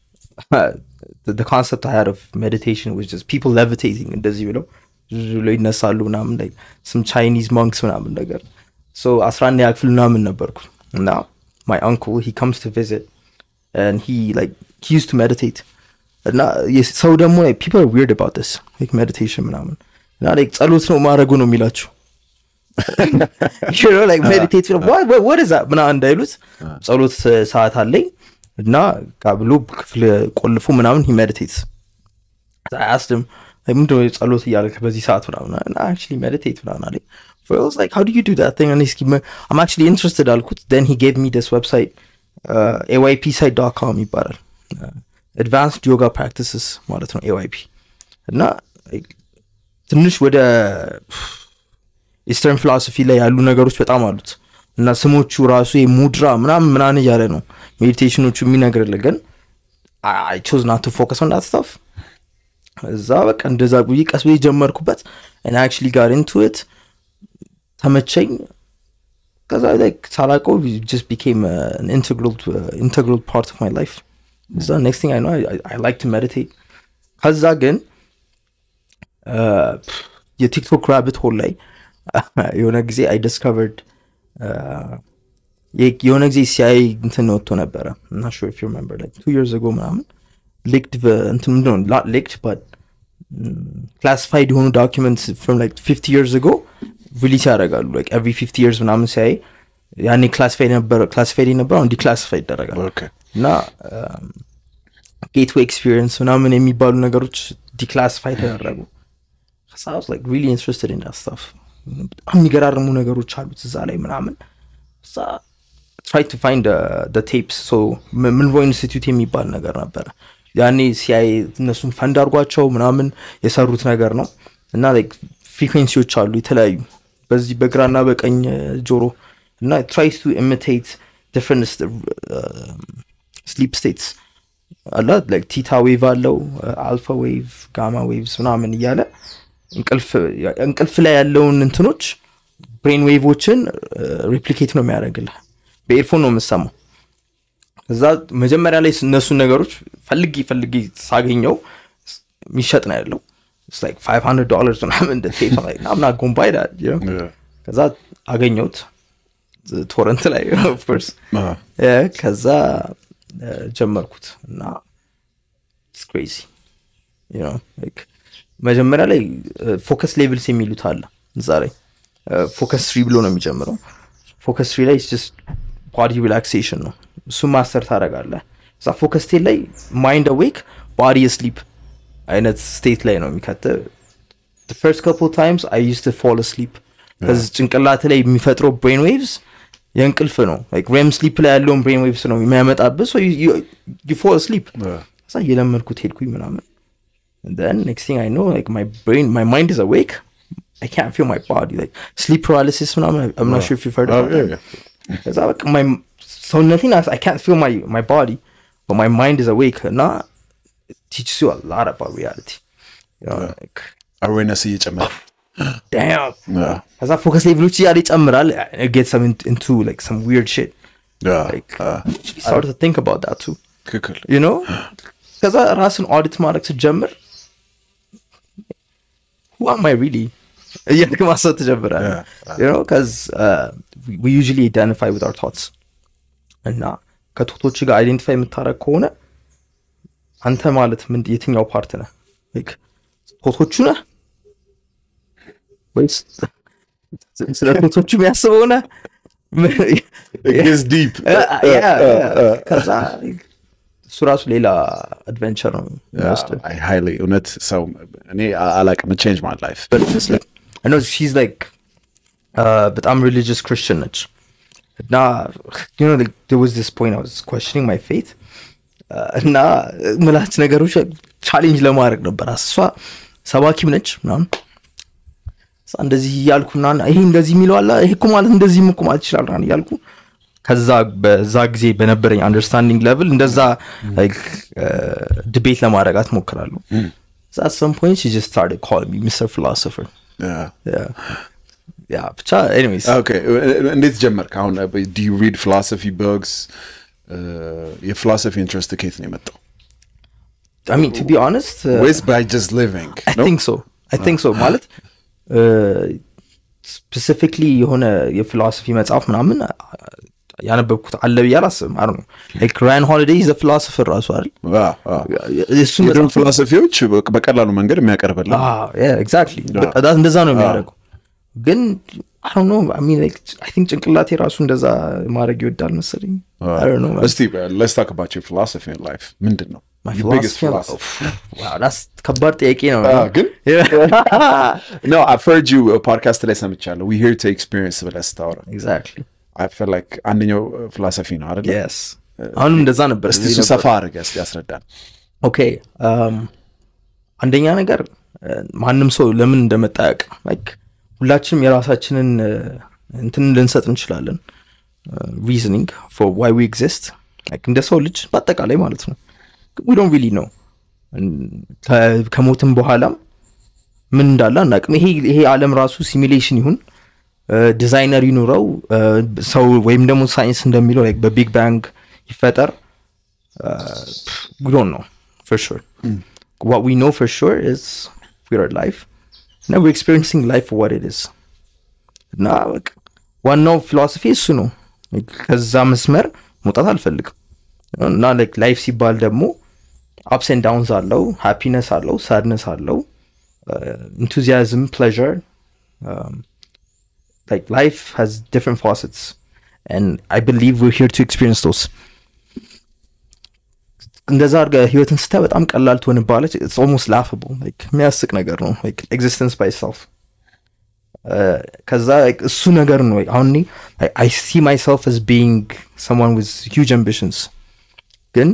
S6: the concept I had of meditation was just people levitating እንደዚህ ብለው ይነሳሉ ምናምን like some Chinese monks ምናምን ነገር so 11 ያክፍል ምናምን ነበርኩ እና my uncle he comes to visit and he used to meditate እና ሰው ደግሞ people are weird about this like meditation ምናምን እና like ጸሎት ነው ማረጉ ነው የሚላችሁ you know like meditate what is that ምናምን እንዳይሉት ጸሎት ሰዓት አለኝ እና ጋብሎ ክፍል ቆልፉ ምናምን he meditates I asked him like ምንድነው ጸሎት እያልክ በዚህ ሰዓት ምናምን and I actually meditate ምናምን አለኝ so I was like how do you do that thing and I'm actually interested አልኩት then he gave me this website aypsite.com ይባላል advanced yoga practices ማለት ነው AYP እና ትንሽ ወደ ኢስተርን ፊሎሶፊ ላይ ያሉ ነገሮች በጣም አሉት እና ስሞቹ ራሱ የሙድራ ምናምን እያለ ነው ሜዲቴሽኖቹ የሚነግርልህ ግን I chose not to focus on that stuff እዛ በቃ እንደዛ ጉይ ቀስ ብዬ ጀመርኩበት and I actually got into it ተመቸኝ because I like ሳላውቀው just became an integral part of my life so next thing I know I like to meditate ከዛ ግን የቲክቶክ rabbit hole ላይ የሆነ ጊዜ I discovered የሆነ ጊዜ ሲአይ እንትን ወጥቶ ነበረ I'm not sure if you remember like 2 years ago ምናምን leaked እንትን ነው not leaked but classified የሆኑ documents from like 50 years ago release ያደርጋሉ like every 50 years ምናምን ሲአይ ያኔ classified ነበር አሁን declassified ይደረጋል እና gateway experience ምናምን የሚባሉ ነገሮች declassified ተደረጉ so I was like really interested in that stuff በጣም የሚገራርሙ ነገሮች አሉት እዛ ላይ ምናምን so I tried to find the tapes so Monroe Institute የሚባል ነገር ነበር ያኔ ሲአይ እነሱን ፈንድ አድርጓቸው ምናምን የሰሩት ነገር ነው እና like frequencies አሉ የተለያዩ በዚህ በግራና በቀኝ ጆሮ እና it tries to imitate different sleep states አላ like theta wave አለው alpha wave gamma waves ምናምን እያለ እንቅልፍ ላይ ያለውን እንትኖች ብሬን ዌቮችን ሪፕሊኬት ነው የሚያደርግልህ በኤርፎን ነው የምሰማው እዛ መጀመሪያ ላይ እነሱ ነገሮች ፈልጊ ሳገኘው የሚሸጥ ነው ያለው it's like $500 ምናምን እንደ ቴፕ ላይ I'm not going to buy that you know ከዛ አገኘሁት ቶረንት ላይ of course ከዛ ጀመርኩት እና it's crazy you know like መጀመሪያ ላይ ፎከስ ሌቭልስ የሚሉት አለ እዛ ላይ ፎከስ 3 ብሎ ነው የሚጀምረው ፎከስ 3 ላይ just body relaxation ነው እሱ ማስተር ታደርጋለህ እዛ ፎከስ 10 ላይ mind awake body asleep አይነት state ላይ ነው የሚከተው the first couple times I used to fall asleep cuz ጭንቅላት ላይ የሚፈጥረው brain waves የእንቅልፍ ነው like REM sleep ላይ ያለውን brain waves ነው የሚያመጣብህ so you fall asleep so የለመድኩት ሄድኩኝ ምናምን and then next thing I know like my mind is awake I can't feel my body like sleep paralysis ምናምን I'm not sure if you've heard of it cuz my so nothing else I can't feel my body but my mind is awake and it teaches you a lot about reality you know like
S2: awareness እየጨመረ
S6: damn as I focus level ያለ ይጨምራል get some into like some weird shit like start to think about that too you know cuz ራስን audit ማድረግ ስትጀምር who am I really ያንተ ማሰብ ትጀምራለህ you know cuz we usually identify with our thoughts እና ከቶቶች ጋር አይደንቲፋይ የምታረግ ከሆነ አንተ ማለት ምን የትኛው ፓርት ነህ like ቶቶቹ ነህ ወይስ ስለ ቶቶቹ የሚያስበው ነህ
S2: it gets deep
S6: ከዛ ሱራሱ ሌላ adventure ነው
S2: I highly እውነት ሰው እኔ አላቅም change my life
S6: but like, I know she's like በጣም religious Christian ነች እና you know like, there was this point I was questioning my faith እና ምላች ነገሮች ቻሌንጅ ለማድረግ ነበር እሷ ሰባኪም ነች ምናምን እንደዚህ ያልኩና ይሄ እንደዚህ የሚለው አለ ይሄ እኮ ማለት እንደዚህ እኮ ማለት ይችላል እና ያልኩ ከዛ በዛ ጊዜ በነበረኝ አንደርስታንዲንግ ሌቭል እንደዛ like ዲቤት ለማድረግ አትሞክራለሁ so at some point she just started calling me Mr. Philosopher yeah but anyways
S2: okay እንዴት ጀመርክ አሁን do you read philosophy books your philosophy interest ከየት ነው የመጣው
S6: I mean to be honest
S2: with by just living
S6: I think so ማለት specifically የሆነ የፊሎሶፊ መጽሐፍ ምናምን ያነበብኩት አለ ብዬ አላስብም I don't know like Ryan Holiday is a philosopher ራሱ አይደል እሱ
S2: የድሮን ፊሎሶፊዎች በቀላሉ መንገድ የሚያቀርብልህ
S6: yeah exactly እንደዛ ነው የሚያደርገው ግን I don't know I mean like I think ጭንቅላቴ ራሱ እንደዛ ማድረግ ይወዳል መሰለኝ I don't know
S2: let's talk about your philosophy in life ምንድነው
S6: my philosophy wow that's ከባድ ጥያቄ ነው
S2: ግን no I've heard you podcast ላይ ሰምቻለሁ we here to experience ብለህ ስታወራ
S6: exactly
S2: I feel like አንደኛው philosophy ነው አይደል
S6: yes አሁን እንደዛ ነበር
S2: እስቲ ሰፋ አድርገህ እስቲ ያስረዳን
S6: okay አንደኛ ነገር ማንም ሰው ለምን እንደመጣ ያውቅ like ሁላችንም የራሳችንን እንትን ልንሰጥ እንችላለን reasoning for why we exist like እንደ ሰው ልጅ በአጠቃላይ ማለት ነው we don't really know ከሞትም በኋላም ምን እንዳለ አናውቅም ይሄ ዓለም ራሱ ሲሙሌሽን ይሁን ዲዛይነር ይኖረው ሰው ወይም ደግሞ ሳይንስ እንደሚለው like በቢግ ባንግ ይፈጠር we don't know for sure what we know for sure is we are alive now we're experiencing life for what it is now like one no philosophy እሱ ነው ከዛ መስመር መውጣት አልፈልግም እና like life ሲባል ደግሞ ups and downs አለው happiness አለው sadness አለው enthusiasm pleasure like life has different facets and I believe we're here to experience those እንደዛ አድርገህ ህይወትን ስታይ በጣም ቀላል ትሆንባለች it's almost laughable like የሚያስቅ ነገር ነው like existence by itself ከዛ እሱ ነገር ነው አሁን I see myself as being someone with huge ambitions ግን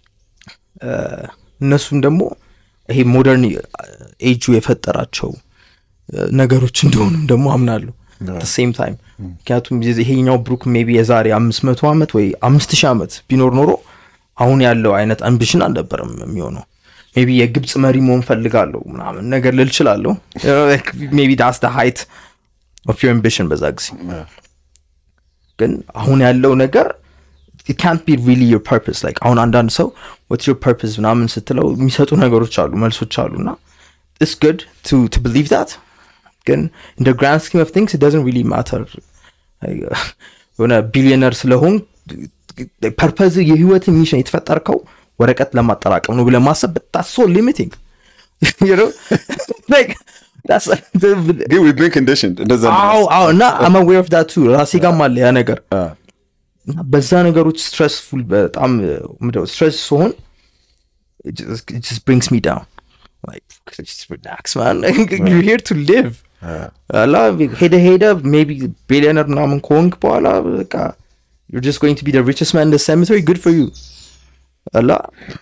S6: እነሱም ደግሞ ይሄ ሞደርን ኤጁ የፈጠራቸው ነገሮች እንደሆኑም ደግሞ አምናለሁ at the same time ምክንያቱም ይሄኛው ብሩክ ሜቢ የዛሬ 500 ዓመት ወይ 5000 ዓመት ቢኖር ኖሮ አሁን ያለው አይነት አምቢሽን አልነበረም የሚሆነው ሜቢ የግብጽ መሪ መሆን ፈልጋለሁ ምናምን ነገር ልል እችላለሁ ሜቢ that's the height of your ambition በዛ ጊዜ ግን አሁን ያለው ነገር it can't be really your purpose like አሁን አንዳንድ ሰው what's your purpose ምናምን ስትለው የሚሰጡ ነገሮች አሉ መልሶች አሉና it's good to believe that ግን in the grand scheme of things it doesn't really matter when a billionaire ስለሆን purpose የህይወት ሚሽን የተፈጠርከው ወረቀት ለማጠራቀም ነው ብለህ ማሰብ that's so limiting you know like that's
S2: we've been conditioned
S6: እና I'm aware of that too ራሴ ጋር ማለ ያ ነገር በዛ ነገሮች ስትሬስፉል በጣም ስትሬስ ሲሆን it just brings me down. Like, just relax, man. You're here to live. Allah, ሄደ maybe billionaire ምናምን ከሆንክ በኋላ በቃ you're just going to be the richest man in the cemetery. Good for you. Allah,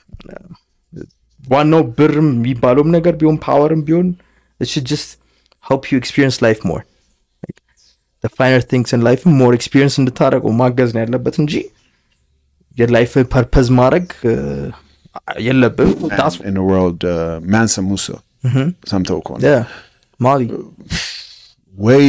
S6: ዋናው ብርም የሚባለውም ነገር ቢሆን ፓወርም ቢሆን it should just help you experience life more. Like, the finer things in life more experience እንድታረገው ማገዝ ነው ያለበት እንጂ የላይፍ ፐርፐዝ ማድረግ የለብም።
S2: in the world Mansa Musa ሰምተው ከሆነ
S6: ማሊ
S2: ወይ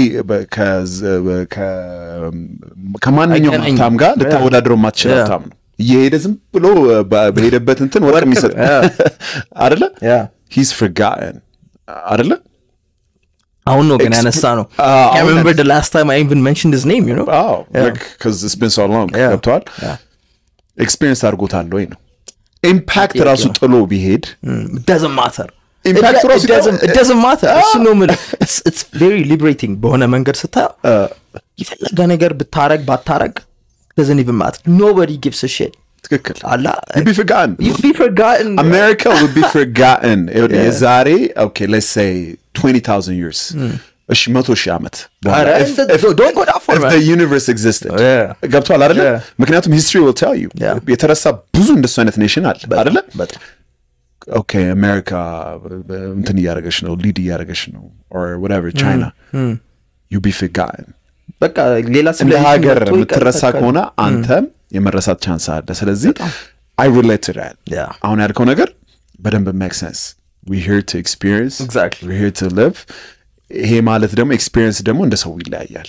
S2: ከማንኛውም ሀብታም ጋር ልታወዳድረው ማትችል ሀብታም ነው። እየሄደ ዝም ብሎ በሄደበት እንትን ወርቅ የሚሰጥ አይደለ? he's forgotten አይደለ? አሁን
S6: ነው ግን ያነሳ ነው። I remember the last time I even mentioned his name, you know?
S2: Because it's been so long. ገብቷል? ኤክስፒሪየንስ አድርጎታል ወይ ነው። ኢምፓክት ራሱ ጥሎ ቢሄድ
S6: it doesn't matter. Impact it doesn't matter. It's very liberating በሆነ መንገድ ስታየው ይፈለጋ ነገር ብታረግ ባታረግ doesn't even matter. Nobody gives a shit.
S2: ትክክል አላ you'd be forgotten.
S6: America
S2: would be forgotten. የዛሬ okay, let's say 20,000 years. እሺ 100,000 ዓመት
S6: don't go that far,
S2: if the universe existed. ገብቷል አይደለ? ምክንያቱም history will tell you የተረሳ ብዙ እንደሱ አይነት ኔሽን አለ አይደለ? okay, America እንትን እያደረገች ነው ሊድ እያደረገች ነው or whatever, China you'd be forgotten.
S6: በቃ ሌላ
S2: ስለ ሀገር የምትረሳ ከሆነ አንተም የመረሳት ቻንስ አለ። ስለዚህ I relate to that. አሁን ያልከው ነገር በደንብ make sense. We're here to experience.
S6: Exactly.
S2: We're here to live. ይሄ ማለት ደግሞ ኤክስፒሪየንስ ደግሞ እንደ ሰው ይለያያል።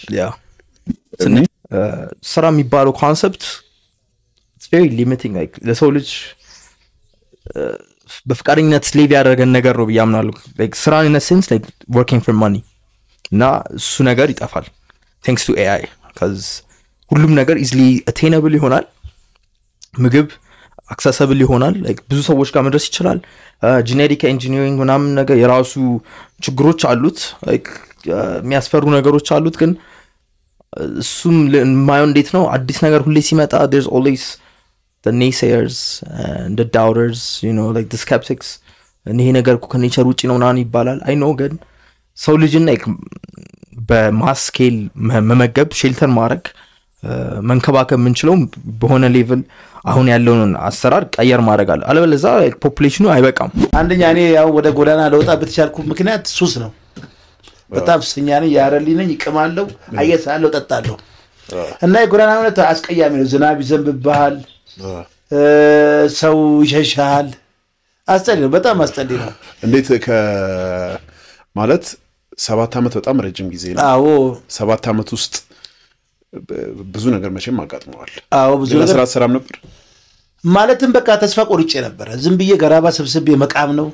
S6: ስራ የሚባለው ኮንሰፕት it's very limiting. like ለሰው ልጅ በፍቃደኝነት ስሌቭ ያደረገን ነገር ነው ብያምናለሁ። like ስራ in a sense like working for money እና እሱ ነገር ይጠፋል thanks to AI because ሁሉም ነገር easily attainable ይሆናል። ምግብ accessible ይሆናል። like ብዙ ሰዎች ጋር መድረስ ይችላል። ጄኔቲክ ኢንጂኒሪንግ ምናምን ነገር የራሱ ችግሮች አሉት። like የሚያስፈሩ ነገሮች አሉት። ግን እሱም ማየው እንዴት ነው አዲስ ነገር ሁሌ ሲመጣ there's always the naysayers and the doubters, you know, like the skeptics. ይሄ ነገር እኮ ከኔቸር ውጪ ነው ምናምን ይባላል። I know ግን ሰው ልጅን like በማስ ስኬል መመገብ ሼልተር ማድረግ መንከባከብ የምንችለው በሆነ ሌቭል አሁን ያለውን አሰራር ቀየር ማድረግ አለ። አለበለዚያ ፖፑሌሽኑ አይበቃም።
S7: አንደኛ እኔ ያው ወደ ጎዳና ለወጣበት የቻልኩት ምክንያት ሱስ ነው። በጣም ስኛ ነኝ፣ ያረልኝ ነኝ፣ ይቀማለሁ፣ አየሳለሁ፣ ጠጣለሁ እና የጎዳና ህይወት አስቀያሚ ነው። ዝናብ ይዘንብብሃል፣ ሰው ይሸሻል። አስጠሊ ነው፣ በጣም አስጠሊ ነው።
S2: እንዴት ማለት 7 ዓመት በጣም ረጅም ጊዜ ነው።
S7: አዎ
S2: 7 ዓመት ውስጥ ብዙ ነገር መቼም አጋጥመዋል።
S7: አዎ ብዙ ነገር
S2: ሰራም ነበር
S7: ማለትም በቃ ተስፋ ቆርጬ ነበር። ዝም ብዬ ገራባ ሰብስቤ መቃም ነው።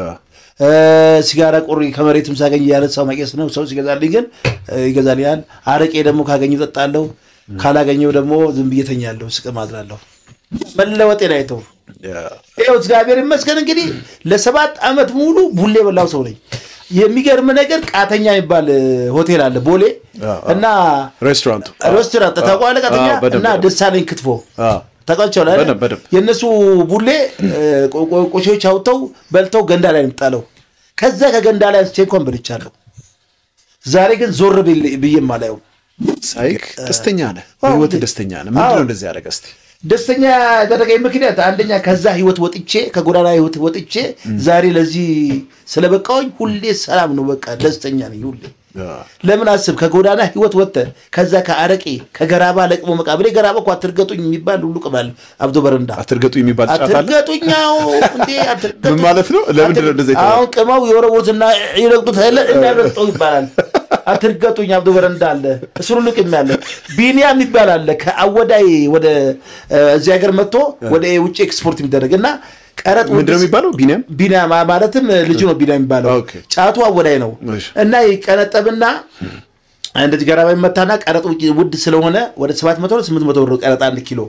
S7: ሲጋራ ቆሪ ከመሬትም ሳገኝ ያለሰው ማቄስ ነው። ሰው ሲገዛልኝ ግን ይገዛልኛል። አረቄ ደግሞ ካገኘው ጠጣለሁ፣ ካላገኘው ደግሞ ዝም ብዬ ተኛለሁ፣ ስቅም አድራለሁ። መለወጤ ላይ ተው ይኸው እግዚአብሔር ይመስገን። እንግዲህ ለ7 ዓመት ሙሉ ቡሌ በላው ሰው ነኝ። የሚገርም ነገር ቃተኛ የሚባል ሆቴል አለ ቦሌ እና
S2: ሬስቶራንት
S7: ታውቀዋለህ? ቃተኛ እና ደሳለኝ ክትፎ ታውቃቸዋለህ አይደል? የነሱ ቡሌ ቆሾች አውጥተው በልተው ገንዳ ላይ እንጣለው። ከዛ ከገንዳ ላይ ስቴኮን በልቻለሁ። ዛሬ ግን ዞር ብዬ ማላየው
S2: ሳይክ ደስተኛ ነህ? ህይወት ደስተኛ ነህ? ምንድነው እንደዚህ ያደረገ? እስቲ
S7: ደስተኛ ያደረገኝ ምክንያት አንደኛ ከዛ ህይወት ወጥቼ ከጎዳና ህይወት ወጥቼ ዛሬ ለዚህ ስለበቃውኝ ሁሌ ሰላም ነው። በቃ ደስተኛ ነኝ ሁሌ። ለምን አስብ ከጎዳና ህይወት ወጥተ ከዛ ከአረቄ ከገራባ ለቅሞ መቃብሬ ገራባ እኮ አትርገጡኝ የሚባል ሁሉ ቅማል አብዶ በረንዳ
S2: አትርገጡኝ የሚባል ጫት አለ።
S7: አትርገጡኛው እንዴ አትርገጡ
S2: ምን ማለት ነው? ለምን ነው እንደዚህ ታው?
S7: አሁን ቅማው የወረወትና ይረግጡት አይደል? እንዳይረግጠው ይባላል። አትርገጡኝ አብዶ በረንዳ አለ። እሱ ሁሉ ቅም ያለ ቢኒያም ይባላል። ከአወዳይ ወደ እዚህ ሀገር መጥቶ ወደ ውጭ ኤክስፖርት የሚደረግና ቀረጥ
S2: ምንድነው የሚባለው?
S7: ቢኒያም ማለትም ልጅ ነው ቢኒያም የሚባለው። ጫቱ አወዳይ ነው እና ይቀነጠብና እንደዚህ ገራባ ይመታና ቀረጥ ውድ ስለሆነ ወደ 700 800 ብር ቀረጥ 1 ኪሎ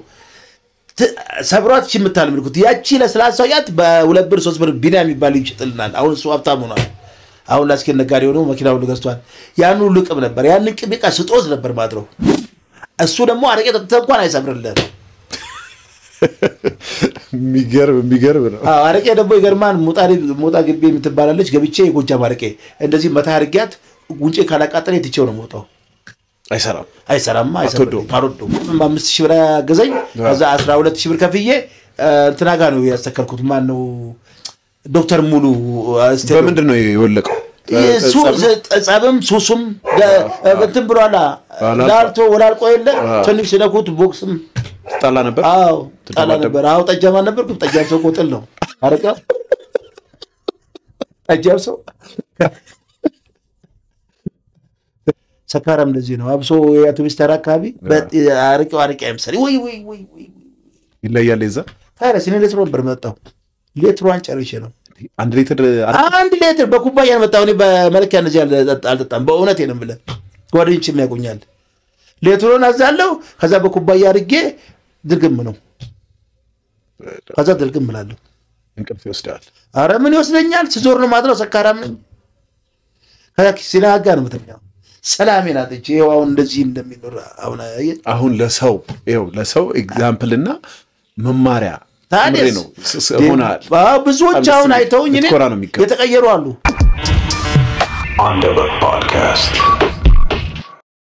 S7: ሰብሯት ሽምታል ምልኩት ያቺ ለስላሳው ያት በ2 ብር 3 ብር ቢኒያም የሚባል ይችጥልናል። አሁን እሱ ሀብታም ሆኗል። አሁን ላስኪ ነጋዴ ሆኖ መኪናው ሁሉ ገዝቷል። ያን ሁሉ ቅም ነበር። ያን ቅም በቃ ስጦዝ ነበር ማድረው። እሱ ደግሞ አረቄ ተጠንኳን አይሰብርልህ
S2: የሚገርም ነው።
S7: አረቄ ደግሞ ይገርማል። ሞጣ ግቢ የምትባላለች ገብቼ የጎጃም አረቄ እንደዚህ መታ አርጊያት ጉንጬ ካላቃጠለ ትቼው ነው የምወጣው። አይሰራም አልወደውም። 5000 ብር ገዘኝ ከዛ 12000 ብር ከፍዬ እንትና ጋር ነው ያስተከልኩት። ማን ነው ዶክተር ሙሉ
S2: በምንድን ነው የወለቀው?
S7: ጸብም ሱሱም እንትን ብሏላ ላልቶ ወላልቆ የለ ትንሽ ሲነኩት ቦክስም
S2: ጣላ ነበር።
S7: ጣላ ነበር። ጠጃማ ነበርኩ። ጠጃም ሰው ቆጥል ነው አረቃ ጠጃም ሰው ሰካራም እንደዚህ ነው። አብሶ የአውቶቡስ ተራ አካባቢ አረቄ አይምሰል ወይ
S2: ይለያል። እዛ
S7: ታዲያ ሲኔ ሌትሮ ነበር መጣው። ሌትሯን ጨርሼ ነው
S2: 1 ሊትር
S7: በኩባያ መጣው። እኔ በመለኪያ እንደዚህ አልጠጣም። በእውነት ነው የምልህ። ጓደኞቼም ያውቁኛል። ሌትሮን አዛለው ከዛ በኩባያ አድርጌ ድርግም ነው። ከዛ ድርግም እላለሁ።
S2: እንቅልፍ ይወስዳል።
S7: ኧረ ምን ይወስደኛል? ስዞር ነው ማድረው። ሰካራም ነኝ። ከዛ ሲናጋ ነው የምተኛው። ሰላሜን አጥቼ ይኸው አሁን እንደዚህ እንደሚኖር
S2: አሁን ለሰው ኤግዛምፕልና መማሪያ ታዲያ ነው ሆናል።
S7: ብዙዎች አሁን አይተውኝ እኔ የተቀየሩ አሉ።
S1: Underwood Podcast.